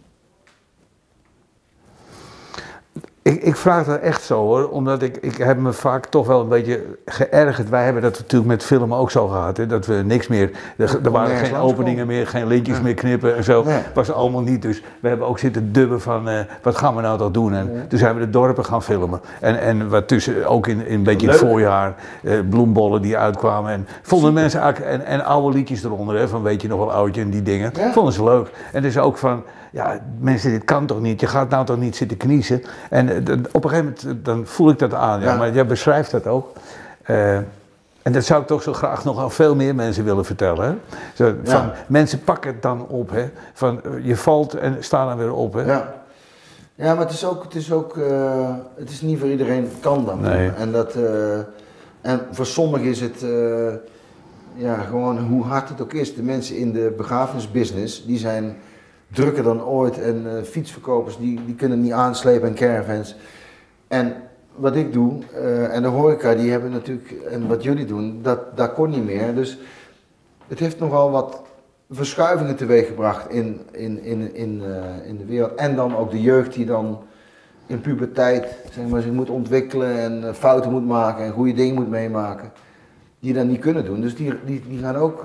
Ik vraag dat echt zo hoor, omdat ik heb me vaak toch wel een beetje geërgerd. Wij hebben dat natuurlijk met filmen ook zo gehad, hè, dat we niks meer, er waren geen openingen meer, geen lintjes meer knippen en zo. Nee. Was allemaal niet, dus we hebben ook zitten dubben van wat gaan we nou toch doen? En toen zijn we de dorpen gaan filmen. En wat tussen, ook in een beetje in het voorjaar, bloembollen die uitkwamen. En vonden mensen eigenlijk, en oude liedjes eronder, hè, van weet je nog wel oudje en die dingen, vonden ze leuk. En dus ook van, mensen, dit kan toch niet, je gaat nou toch niet zitten kniezen. En op een gegeven moment, dan voel ik dat aan, maar jij beschrijft dat ook. En dat zou ik toch zo graag nog aan veel meer mensen willen vertellen. Hè? Zo, van, mensen pakken het dan op, hè? Van, je valt en sta dan weer op. Hè? Ja, maar het is niet voor iedereen kan dat. Nee. En voor sommigen is het, gewoon hoe hard het ook is. De mensen in de begrafenisbusiness, die zijn drukker dan ooit en fietsverkopers die kunnen niet aanslepen en caravans. En wat ik doe, en de horeca die hebben natuurlijk, en wat jullie doen, dat kon niet meer. Dus het heeft nogal wat verschuivingen teweeggebracht in de wereld. En dan ook de jeugd die dan in puberteit zich moet ontwikkelen en fouten moet maken en goede dingen moet meemaken. Die dat niet kunnen doen. Dus die gaan ook,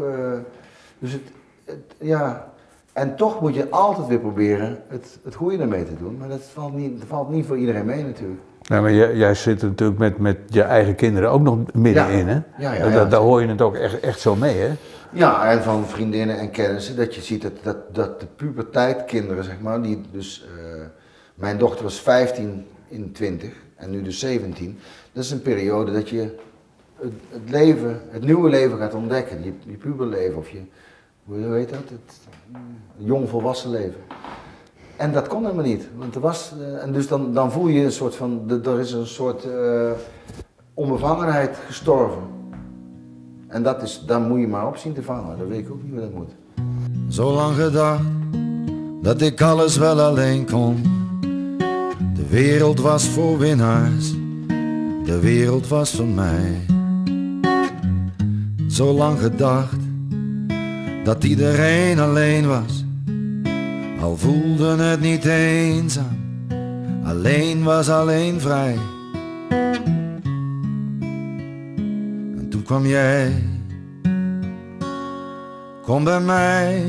en toch moet je altijd weer proberen het goede ermee te doen, maar dat valt niet voor iedereen mee natuurlijk. Ja, maar jij zit er natuurlijk met je eigen kinderen ook nog middenin, hè? Ja. Daar hoor je het ook echt zo mee, hè? Ja, en van vriendinnen en kennissen, dat je ziet dat de puberteitkinderen, zeg maar, die dus, mijn dochter was 15 in 20 en nu dus 17, dat is een periode dat je het nieuwe leven gaat ontdekken, je puberleven of hoe heet dat? Het jong volwassen leven. En dat kon helemaal niet. Want er was, en dus dan voel je een soort van, er is een soort onbevangenheid gestorven. En daar moet je maar op zien te vangen. Dat weet ik ook niet hoe dat moet. Zo lang gedacht dat ik alles wel alleen kon. De wereld was voor winnaars, de wereld was van mij. Zo lang gedacht dat iedereen alleen was, al voelde het niet eenzaam, alleen was alleen vrij. En toen kwam jij, kom bij mij,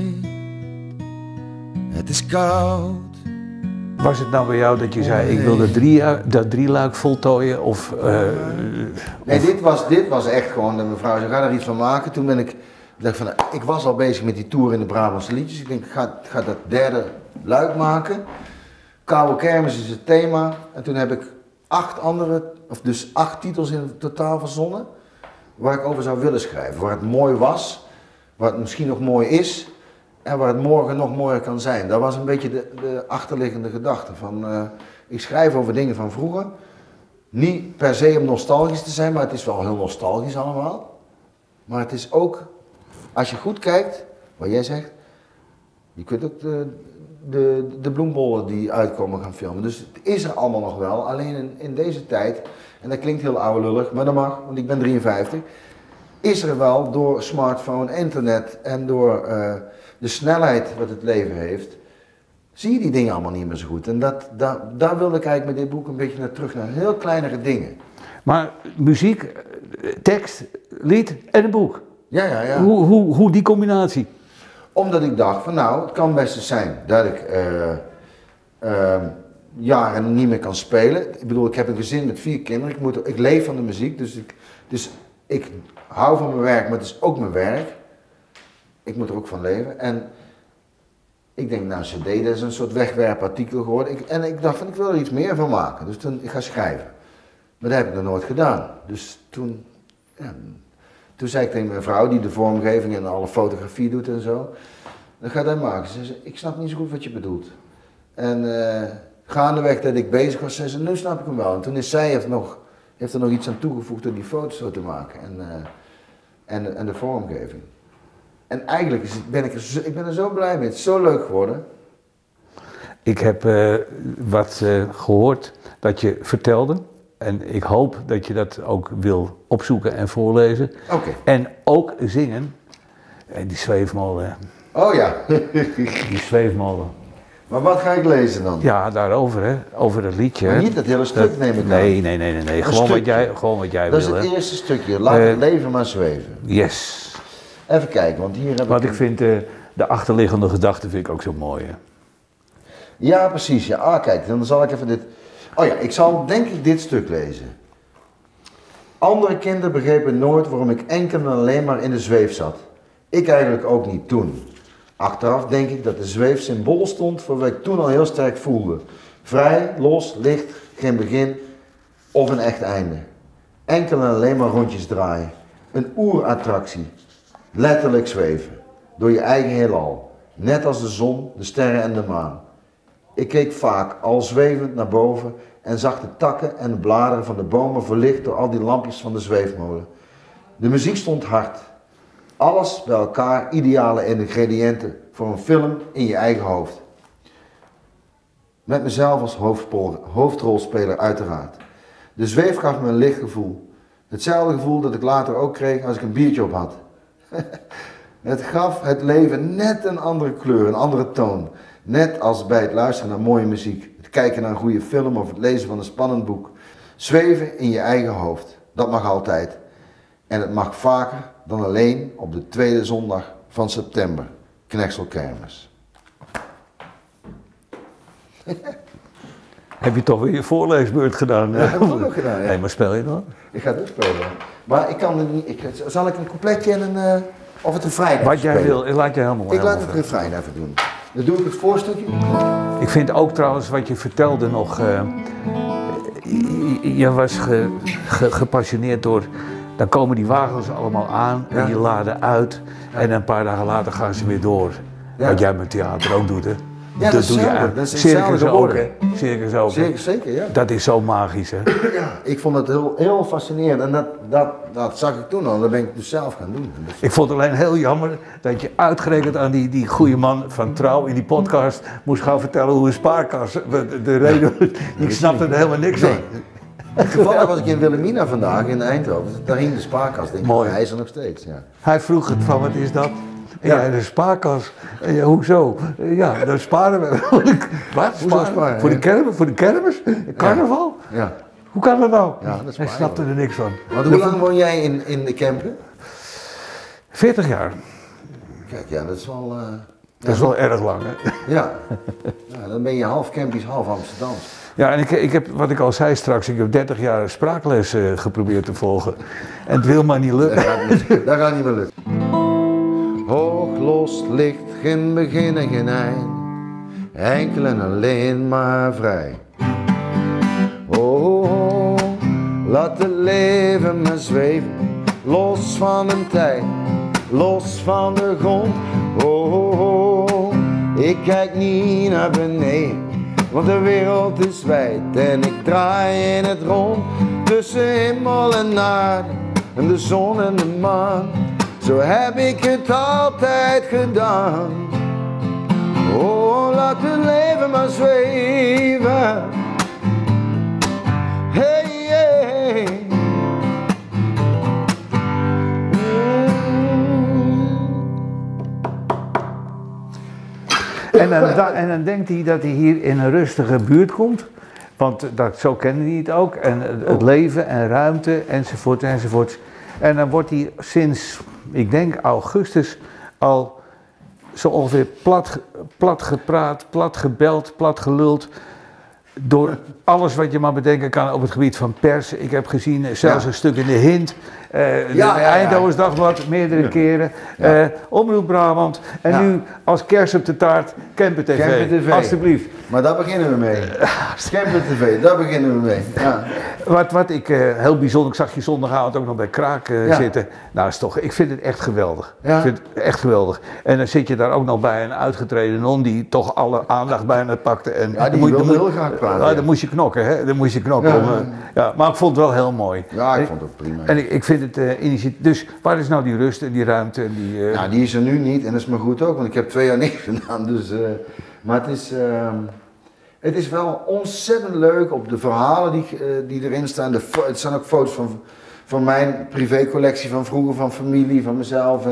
het is koud. Was het nou bij jou dat je zei, ik wil dat drieluik voltooien of... Nee, dit was echt gewoon, dat mevrouw zei, ga er iets van maken. Toen ben ik was al bezig met die tour in de Brabantse liedjes. Ik denk, ik ga dat derde luik maken. Koude Kermis is het thema. En toen heb ik 8 titels in totaal verzonnen. Waar ik over zou willen schrijven. Waar het mooi was, waar het misschien nog mooi is. En waar het morgen nog mooier kan zijn. Dat was een beetje de achterliggende gedachte. Ik schrijf over dingen van vroeger. Niet per se om nostalgisch te zijn, maar het is wel heel nostalgisch allemaal. Maar het is ook, als je goed kijkt, wat jij zegt, je kunt ook de bloembollen die uitkomen gaan filmen. Dus het is er allemaal nog wel, alleen in deze tijd, en dat klinkt heel ouderlullig, maar dat mag, want ik ben 53, is er wel door smartphone, internet en door de snelheid wat het leven heeft, zie je die dingen allemaal niet meer zo goed. En daar wilde ik eigenlijk met dit boek een beetje naar terug, naar heel kleinere dingen. Maar muziek, tekst, lied en een boek. Ja. Hoe die combinatie? Omdat ik dacht van nou, het kan best eens zijn dat ik jaren niet meer kan spelen. Ik bedoel, ik heb een gezin met 4 kinderen, ik leef van de muziek, dus ik hou van mijn werk, maar het is ook mijn werk. Ik moet er ook van leven. En ik denk, nou, CD, dat is een soort wegwerpartikel geworden. En ik dacht van, ik wil er iets meer van maken. Dus toen, ik ga schrijven. Maar dat heb ik nog nooit gedaan. Dus toen zei ik tegen mijn vrouw, die de vormgeving en alle fotografie doet en zo. Dan ga dat maken. Ze zei, ik snap niet zo goed wat je bedoelt. En gaandeweg dat ik bezig was, zei ze, nu snap ik hem wel. En toen is zij heeft er nog iets aan toegevoegd door die foto's zo te maken. En de vormgeving. En eigenlijk ben ik er zo blij mee. Het is zo leuk geworden. Ik heb wat gehoord dat je vertelde. En ik hoop dat je dat ook wil opzoeken en voorlezen. Okay. En ook zingen. En die zweefmolen. Oh ja. Die zweefmolen. Maar wat ga ik lezen dan? Ja, daarover hè. Over dat liedje. Maar niet dat hele stuk neem ik aan. Nee. Gewoon wat jij wil. Dat is het eerste stukje. Laat het leven maar zweven. Yes. Even kijken, want hier heb ik vind de achterliggende gedachte vind ik ook zo mooi. Hè? Ja, precies. Ja. Kijk, dan zal ik even dit... Oh ja, ik zal denk ik dit stuk lezen. Andere kinderen begrepen nooit waarom ik enkel en alleen maar in de zweef zat. Ik eigenlijk ook niet toen. Achteraf denk ik dat de zweef symbool stond voor wat ik toen al heel sterk voelde. Vrij, los, licht, geen begin of een echt einde. Enkel en alleen maar rondjes draaien. Een oerattractie. Letterlijk zweven. Door je eigen heelal. Net als de zon, de sterren en de maan. Ik keek vaak al zwevend naar boven en zag de takken en de bladeren van de bomen verlicht door al die lampjes van de zweefmolen. De muziek stond hard. Alles bij elkaar ideale ingrediënten voor een film in je eigen hoofd. Met mezelf als hoofdrolspeler uiteraard. De zweef gaf me een licht gevoel. Hetzelfde gevoel dat ik later ook kreeg als ik een biertje op had. Het gaf het leven net een andere kleur, een andere toon. Net als bij het luisteren naar mooie muziek, het kijken naar een goede film of het lezen van een spannend boek. Zweven in je eigen hoofd, dat mag altijd. En het mag vaker dan alleen op de tweede zondag van september, Knexel Kermis. Heb je toch weer je voorleesbeurt gedaan? Ja, dat heb ik ook nog gedaan, ja. Nee, maar speel je dan? Ik ga het ook spelen. Maar ik kan het niet, zal ik een coupletje en of het refrein wat jij wil, laat je helemaal. Ik laat het refrein even doen. Dan doe ik het voorstukje. Ik vind ook trouwens wat je vertelde nog, je was gepassioneerd door, dan komen die wagens allemaal aan en die laden uit en een paar dagen later gaan ze weer door. Ja. Wat jij met theater ook doet, hè? Ja, dat is doe je hetzelfde. aan. Dat is hetzelfde Circus ook, geworden. hè? Circus ook. hè? Zeker, ja. Dat is zo magisch, hè? Ja, ik vond het heel fascinerend en dat zag ik toen al. Dat ben ik dus zelf gaan doen. Dus, Ik vond het alleen heel jammer dat je uitgerekend aan die goede man van Trouw in die podcast moest gaan vertellen hoe een spaarkas, de reden, ik snapte er helemaal niks van. toevallig was ik in Wilhelmina vandaag in Eindhoven. Daar hing de spaarkas, denk ik. Mooi. Hij is er nog steeds, ja. Hij vroeg het van, wat is dat? Ja. Ja, de spaarkas. Ja, hoezo? Ja, dan sparen we. Wat? Hoezo sparen? Voor de kermis? Carnaval? Ja. Hoe kan dat nou? Ja, dat Hij sparen snapte we. er niks van. Want hoe lang woon jij in de camper? 40 jaar. Kijk, ja, dat is wel... Dat is wel erg lang, hè? Ja. Ja, dan ben je half Campisch, half Amsterdams. Ja, en ik heb, wat ik al zei straks, ik heb 30 jaar spraakles geprobeerd te volgen. En het wil maar niet lukken. Dat gaat niet meer lukken. Hoog lost ligt geen begin en geen eind, enkel en alleen maar vrij. Oh, laat het leven maar zweven, los van een tijd, los van de grond. Oh, ik kijk niet naar beneden, want de wereld is wijd en ik draai in het rond tussen hemel en aarde en de zon en de maan. Zo heb ik het altijd gedaan. Oh, laat het leven maar zweven. Hey, hey. En dan denkt hij dat hij hier in een rustige buurt komt. Want zo kende hij het ook. En het leven en ruimte enzovoort enzovoort. En dan wordt hij sinds, ik denk augustus, al zo ongeveer plat gepraat, plat gebeld, plat geluld. Door alles wat je maar bedenken kan op het gebied van pers. Ik heb gezien zelfs een stuk in de Hint. Eindhovens Dagblad, meerdere keren. Omroep Brabant. En nu als kers op de taart, Camper TV. Camper TV. Alsjeblieft. Maar daar beginnen we mee. Camper TV, daar beginnen we mee. Ja. Wat ik heel bijzonder, ik zag je zondagavond ook nog bij Kraak zitten. Nou, is toch, ik vind het echt geweldig. Ja. Ik vind het echt geweldig. En dan zit je daar ook nog bij een uitgetreden non die toch alle aandacht bijna pakte. En Ja, die wilde heel graag praten. Ja, dan moest je knokken, hè? Dan moest je knokken. Maar ik vond het wel heel mooi. Ja, ik vond het prima. En ik vind het initiatief. Dus waar is nou die rust en die ruimte? En die, Nou, die is er nu niet en dat is maar goed ook, want ik heb 2 jaar niks gedaan. Dus, maar het is wel ontzettend leuk op de verhalen die erin staan. Het zijn ook foto's van mijn privécollectie van vroeger, van familie, van mezelf.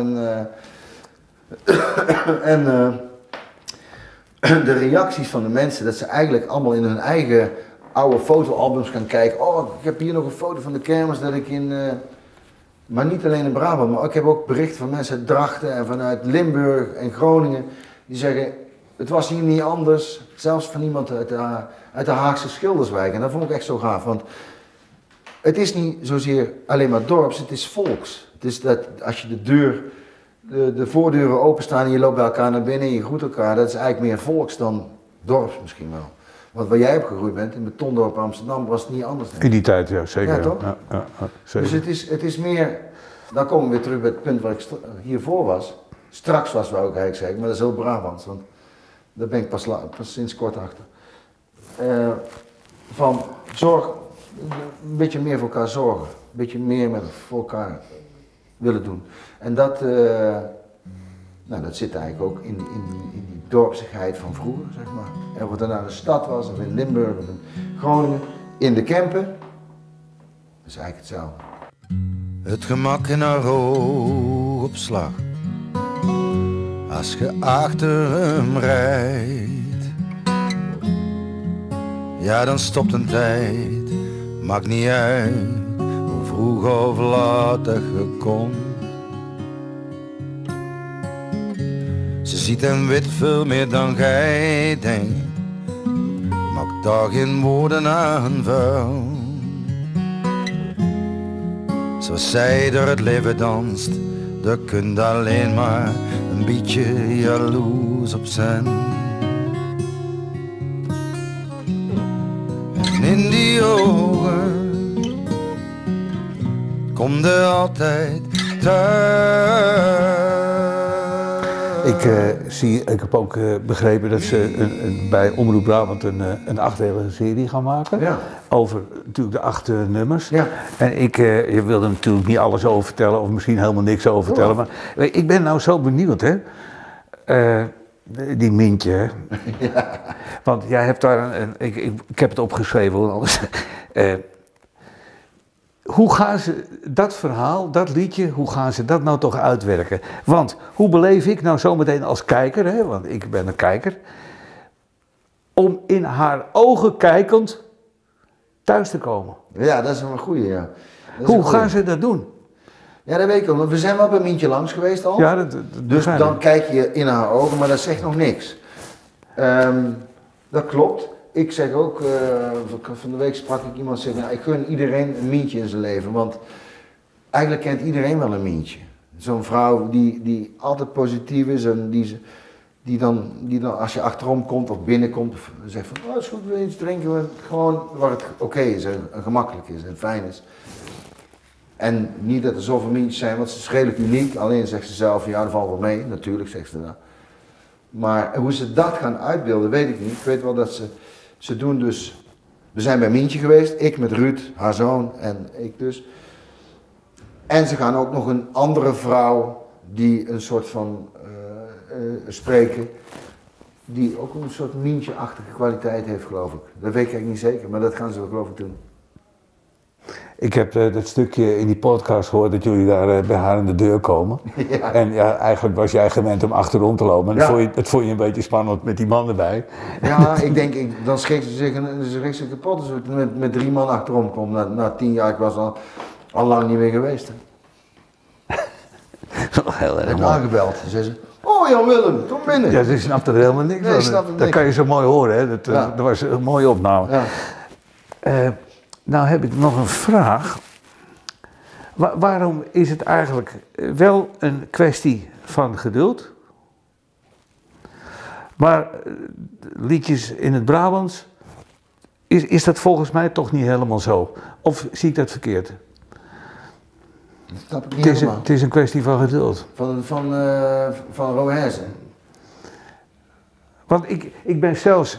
En de reacties van de mensen, dat ze eigenlijk allemaal in hun eigen oude fotoalbums gaan kijken. Oh, ik heb hier nog een foto van de kermis dat ik in... Maar niet alleen in Brabant, maar ik heb ook berichten van mensen uit Drachten en vanuit Limburg en Groningen. Die zeggen, het was hier niet anders. Zelfs van iemand uit de Haagse Schilderswijk. En dat vond ik echt zo gaaf. Want het is niet zozeer alleen maar dorps, het is volks. Het is dat als je de voordeuren openstaan en je loopt bij elkaar naar binnen en je groet elkaar. Dat is eigenlijk meer volks dan dorps misschien wel. Want waar jij opgegroeid bent, in Betondorp Amsterdam, was het niet anders. in die tijd, ja, zeker. Ja, toch? Ja, zeker. Dus het is meer, dan komen we weer terug bij het punt waar ik hiervoor was. Straks was, wou ik eigenlijk zeggen, maar dat is heel Brabants, want daar ben ik pas sinds kort achter. Van zorg, een beetje meer voor elkaar zorgen, een beetje meer voor elkaar willen doen. En dat zit eigenlijk ook in die dorpsigheid van vroeger, zeg maar. En of het dan naar de stad was, of in Limburg, of in Groningen, in de Kempen, dat is eigenlijk hetzelfde. Het gemak in haar oogopslag, als je achter hem rijdt. Ja, dan stopt een tijd, maakt niet uit hoe vroeg of laat dat je komt. Ze ziet hem wit veel meer dan gij denkt, maakt daar geen woorden aan vuil. Zoals zij door het leven danst, dat kunt alleen maar een beetje jaloers op zijn. En in die ogen komt er altijd thuis. Ik heb ook begrepen dat ze bij Omroep Brabant een 8-delige serie gaan maken. Ja. Over natuurlijk de 8 nummers. Ja. En je wilde natuurlijk niet alles over vertellen, of misschien helemaal niks over vertellen. Maar ik ben nou zo benieuwd, hè. Die Mintje, hè. Ja. Want jij hebt daar ik heb het opgeschreven, hoor, anders. Hoe gaan ze dat verhaal, dat liedje, hoe gaan ze dat nou toch uitwerken? Want hoe beleef ik nou zometeen als kijker, hè, want ik ben een kijker, om in haar ogen kijkend thuis te komen? Ja, dat is een goeie, ja. Hoe gaan ze dat doen? Ja, dat weet ik wel. Want we zijn wel bij Mientje langs geweest al. Ja, dus dan kijk je in haar ogen, maar dat zegt nog niks. Dat klopt. Ik zeg ook, van de week sprak ik iemand en zei, nou, ik gun iedereen een Mientje in zijn leven, want eigenlijk kent iedereen wel een Mientje. Zo'n vrouw die altijd positief is en die dan als je achterom komt of binnenkomt, zegt van, oh, is goed, wil je iets drinken, gewoon waar het oké is en gemakkelijk is en fijn is. En niet dat er zoveel Mientjes zijn, want ze is redelijk uniek, alleen zegt ze zelf, ja, dat valt wel mee, natuurlijk zegt ze dat. Maar hoe ze dat gaan uitbeelden, weet ik niet. Ik weet wel dat ze doen dus, we zijn bij Mientje geweest, ik met Ruud, haar zoon en ik dus. En ze gaan ook nog een andere vrouw die een soort van spreken, die ook een soort Mientje-achtige kwaliteit heeft, geloof ik. Dat weet ik eigenlijk niet zeker, maar dat gaan ze wel, geloof ik, doen. Ik heb dat stukje in die podcast gehoord dat jullie daar bij haar aan de deur komen. Ja. En ja, eigenlijk was jij gewend om achterom te lopen. En ja. dat vond je een beetje spannend met die man erbij. Ja, ik denk, dan schrikt ze zich kapot als ik met 3 man achterom kom. Na 10 jaar, ik was al lang niet meer geweest. Heel erg ik heb aangebeld. Ze zei, oh Jan Willem, kom binnen. Ja, ze snapte er helemaal niks van. Dat kan je zo mooi horen, hè. Dat was een mooie opname. Ja. Nou heb ik nog een vraag. Waarom is het eigenlijk wel een kwestie van geduld? Maar liedjes in het Brabants, is dat volgens mij toch niet helemaal zo? Of zie ik dat verkeerd? Dat snap ik niet helemaal. Het is een kwestie van geduld. Van Roherse. Want ik ben zelfs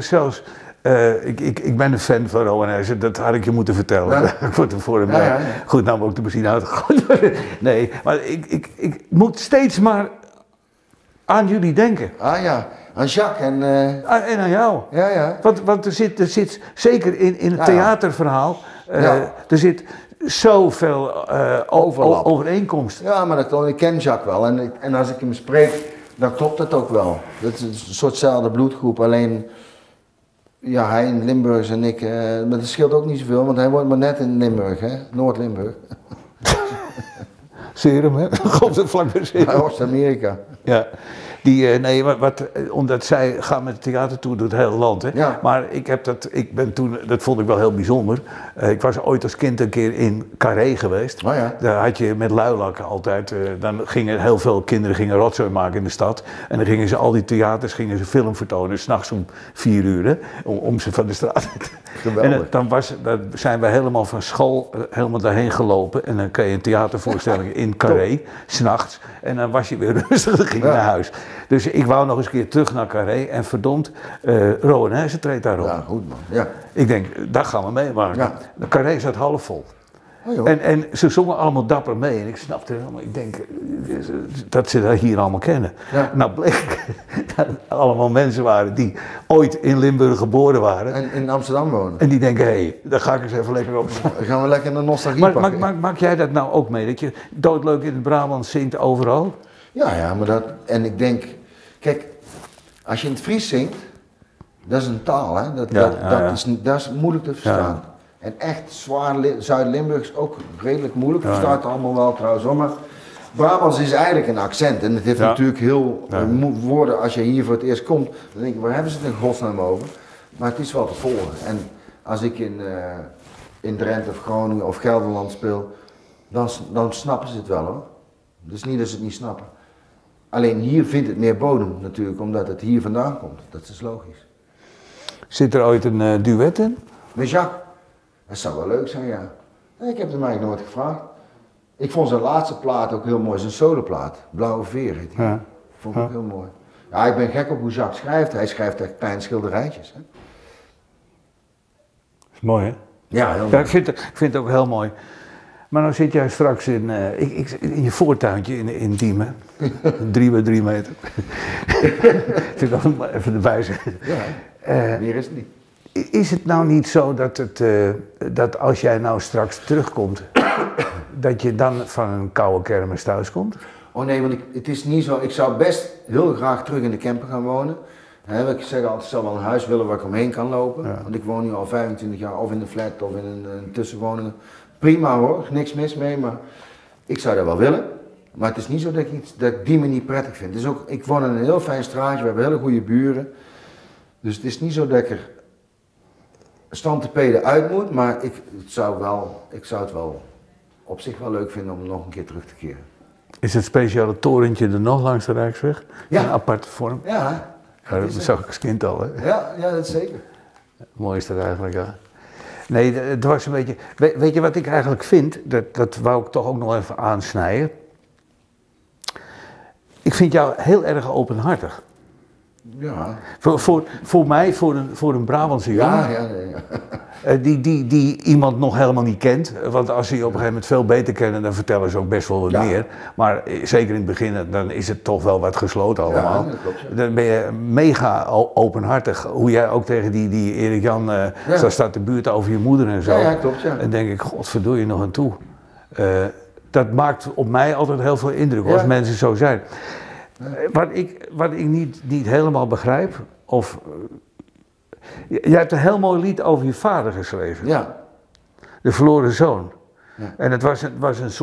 ik ben een fan van Roherse, dat had ik je moeten vertellen. Ja. Ik word er voor hem. Ja. Goed, nou moet ik de benzine uitgegooid. Nee, maar ik moet steeds maar aan jullie denken. Ah ja, aan Jacques en... En aan jou. Ja, ja. Want er zit zeker in het theaterverhaal, er zit zoveel overeenkomst. Ja, maar dat klopt. Ik ken Jacques wel en als ik hem spreek, dan klopt dat ook wel. Dat is een soortzelfde bloedgroep, alleen... Ja, hij in Limburg en ik, maar dat scheelt ook niet zoveel, want hij woont maar net in Limburg, hè? Noord-Limburg. Serum, hè? Komt het vlak bij Serum. Oost-Amerika. Ja. Omdat zij gaan met het theatertour door het hele land, hè. Ja. Maar dat vond ik wel heel bijzonder. Ik was ooit als kind een keer in Carré geweest. Oh ja. Daar had je met luilak altijd, dan gingen heel veel kinderen rotzooi maken in de stad. En dan gingen ze al die theaters film vertonen, 's nachts om 4 uur, hè, om ze van de straat. Geweldig. En dan zijn we helemaal van school helemaal daarheen gelopen. En dan kreeg je een theatervoorstelling in Carré, 's nachts. En dan was je weer rustig, dan ging je naar huis. Dus ik wou nog eens een keer terug naar Carré en verdomd, Roherse treedt daarop. Ja, goed man. Ja. Ik denk, dat gaan we meemaken. Ja. De Carré zat half vol. Oh, en ze zongen allemaal dapper mee en ik snapte helemaal, ik denk dat ze dat hier allemaal kennen. Ja. Nou bleek dat het allemaal mensen waren die ooit in Limburg geboren waren. En in Amsterdam wonen. En die denken, hé, daar ga ik eens even lekker op. Dan gaan we lekker naar nostalgie pakken. Maak jij dat nou ook mee, dat je doodleuk in het Brabant zingt overal? Ja, maar en ik denk, kijk, als je in het Fries zingt, dat is een taal, hè? Dat is moeilijk te verstaan. Ja. En echt zwaar, Zuid-Limburg is ook redelijk moeilijk, verstaat allemaal wel trouwens hoor, maar Brabants is eigenlijk een accent en het heeft natuurlijk heel woorden, als je hier voor het eerst komt, dan denk je, waar hebben ze het in godsnaam over? Maar het is wel te volgen en als ik in Drenthe of Groningen of Gelderland speel, dan snappen ze het wel hoor. Dus niet dat ze het niet snappen. Alleen hier vindt het meer bodem natuurlijk, omdat het hier vandaan komt, dat is logisch. Zit er ooit een duet in? Met Jacques? Dat zou wel leuk zijn, ja. Ik heb hem eigenlijk nooit gevraagd. Ik vond zijn laatste plaat ook heel mooi, zijn soloplaat. Blauwe Veer heet hij. Ja. Vond ik ook heel mooi. Ja, ik ben gek op hoe Jacques schrijft. Hij schrijft echt pijnschilderijtjes. Hè? Is mooi, hè? Ja, heel Ja, mooi. ik vind het ook heel mooi. Maar nou zit jij straks in je voortuintje in Diemen. 3 bij 3 meter. Ik wil hem even erbij zeggen. Ja, meer is het niet. Is het nou niet zo dat als jij nou straks terugkomt, dat je dan van een koude kermis thuis komt? Oh nee, want het is niet zo. Ik zou best heel graag terug in de camper gaan wonen. Ik zeg altijd, ik zou wel een huis willen waar ik omheen kan lopen. Ja. Want ik woon nu al 25 jaar of in een flat of in een tussenwoning. Prima hoor, niks mis mee, maar ik zou dat wel willen. Maar het is niet zo dat ik die me niet prettig vind. Dus ook, ik woon in een heel fijn straatje, we hebben hele goede buren. Dus het is niet zo dat ik er stand te peden uit moet, maar ik zou het wel op zich wel leuk vinden om nog een keer terug te keren. Is het speciale torentje er nog langs de Rijksweg? Ja. Een aparte vorm? Ja, Ja, dat zag ik als kind al, hè? ja, dat zeker. Mooi is dat eigenlijk, ja. Nee, het was een beetje... Weet je wat ik eigenlijk vind? Dat wou ik toch ook nog even aansnijden. Ik vind jou heel erg openhartig. Ja. Voor mij, voor een Brabantse jongen, die iemand nog helemaal niet kent. Want als ze je op een gegeven moment veel beter kennen, dan vertellen ze ook best wel wat meer. Maar zeker in het begin, dan is het toch wel wat gesloten allemaal. Ja, dat klopt, ja. Dan ben je mega openhartig. Hoe jij ook tegen die Erik Jan, zo staat de buurt over je moeder en zo. Ja, klopt, ja. En denk ik, godverdorie nog aan toe. Dat maakt op mij altijd heel veel indruk als mensen zo zijn. Wat ik niet helemaal begrijp, of... jij hebt een heel mooi lied over je vader geschreven. Ja. De verloren zoon. Ja. En het was een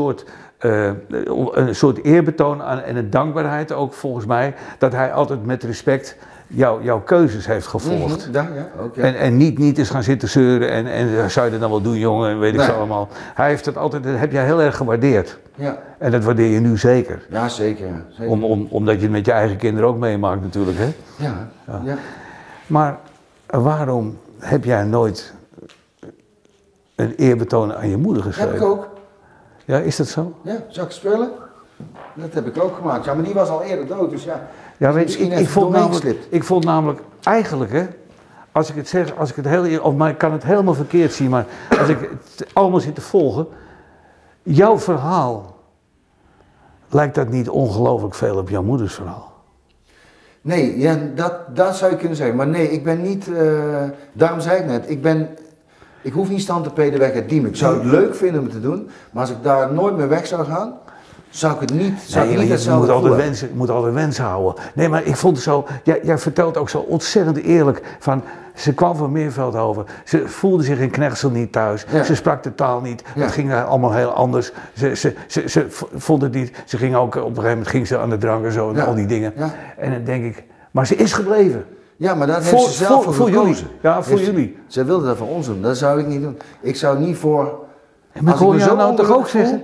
soort eerbetoon aan, en een dankbaarheid ook volgens mij, dat hij altijd met respect jouw keuzes heeft gevolgd. Ja, ook, ja. En niet eens gaan zitten zeuren en zou je dat dan wel doen jongen, en weet ik zo allemaal. Hij heeft het altijd, dat heb jij heel erg gewaardeerd. Ja. En dat waardeer je nu zeker. Ja, zeker. Zeker. Omdat je het met je eigen kinderen ook meemaakt natuurlijk, hè? Ja. Maar waarom heb jij nooit een eerbetoon aan je moeder geschreven? Heb ik ook. Ja, is dat zo? Ja, Jacques Spullen. Dat heb ik ook gemaakt. Ja, maar die was al eerder dood, dus ja. Ja, weet misschien je, even ik vond namelijk eigenlijk, hè, als ik het zeg, als ik het heel, of maar ik kan het helemaal verkeerd zien, maar als ik het allemaal zit te volgen, jouw verhaal, lijkt dat niet ongelooflijk veel op jouw moeders verhaal? Nee, ja, dat zou je kunnen zeggen. Maar nee, ik ben niet, daarom zei ik net, ik hoef niet stand te peden weg uit Diemen. Ik zou het leuk vinden om het te doen, maar als ik daar nooit meer weg zou gaan, zou ik het niet, je moet altijd wensen houden. Nee, maar ik vond het zo, jij vertelt ook zo ontzettend eerlijk van, ze kwam van Meerveldhoven, ze voelde zich in Knechtsel niet thuis, ze sprak de taal niet, het ging allemaal heel anders. Ze vond het niet, ze ging ook, op een gegeven moment ging ze aan de drank en zo en al die dingen. Ja. En dan denk ik, maar ze is gebleven. Ja, maar dat heeft ze zelf voor gekozen. Jullie. Ja, voor jullie. Zij wilde dat voor ons doen, dat zou ik niet doen. Ik zou niet voor... Maar ik hoor jou nou toch ook zeggen,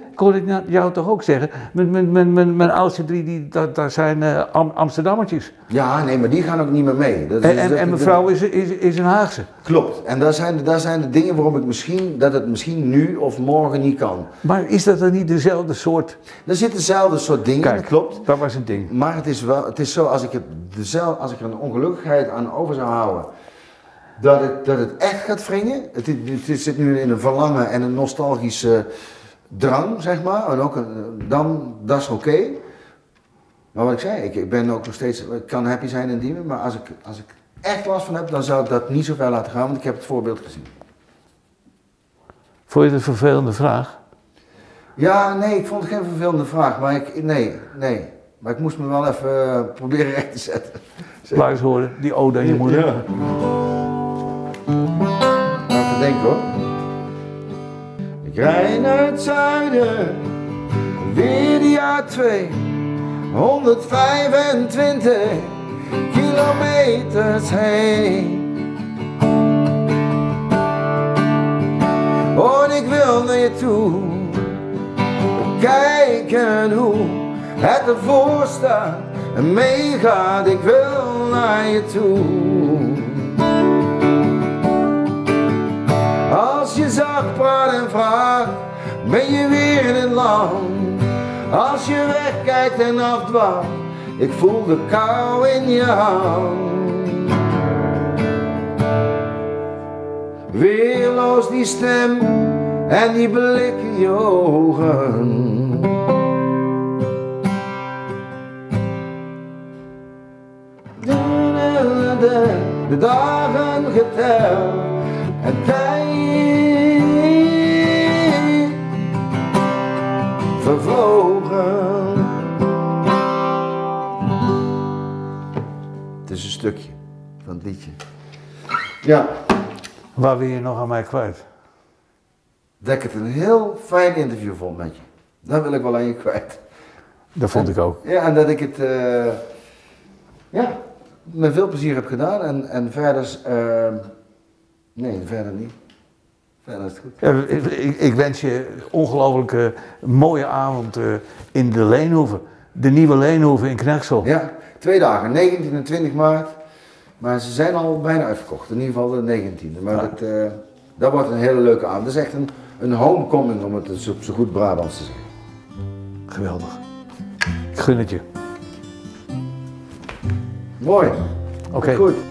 mijn oudste 3, dat zijn Amsterdammertjes. Ja, nee, maar die gaan ook niet meer mee. En mevrouw is een Haagse. Klopt, en daar zijn de dingen waarom dat het misschien nu of morgen niet kan. Maar is dat dan niet dezelfde soort? Er zitten dezelfde soort dingen, Kijk, dat klopt. Dat was een ding. Maar het is zo, als ik er een ongelukkigheid aan over zou houden, dat het echt gaat wringen. Het zit nu in een verlangen en een nostalgische drang, zeg maar. En ook dat is oké. Maar wat ik zei, ik ben ook nog steeds, ik kan happy zijn in Diemen, maar als ik echt last van heb, dan zou ik dat niet zo ver laten gaan, want ik heb het voorbeeld gezien. Vond je het een vervelende vraag? Ja, nee, ik vond het geen vervelende vraag, maar nee. Maar ik moest me wel even proberen recht te zetten. Laat eens horen, die ode aan je moeder. Ja. Even denken hoor. Ik rijd naar het zuiden, weer de A2, 125 kilometers heen. Oh, ik wil naar je toe, kijken hoe het ervoor staat en meegaat, ik wil naar je toe. Als je zacht praat en vraagt, ben je weer in het land. Als je wegkijkt en afdwaalt, Ik voel de kou in je hand. Weerloos die stem en die blik in je ogen. De dagen geteld en tijd vervlogen. Het is een stukje van het liedje. Ja. Waar wil je nog aan mij kwijt? Dat ik het een heel fijn interview vond met je. Dat wil ik wel aan je kwijt. Dat vond ik ook. Ja, en dat ik het met veel plezier heb gedaan. En verder, nee, verder niet. Verder is het goed. Ja, ik wens je ongelooflijk mooie avond in de Leenhoeve. De nieuwe Leenhoeve in Knexel. Ja, 2 dagen, 19 en 20 maart. Maar ze zijn al bijna uitverkocht, in ieder geval de 19e. Maar dat wordt een hele leuke avond. Dat is echt een homecoming, om het zo goed Brabants te zeggen. Geweldig. Ik gun het je. Mooi. Oké. Goed.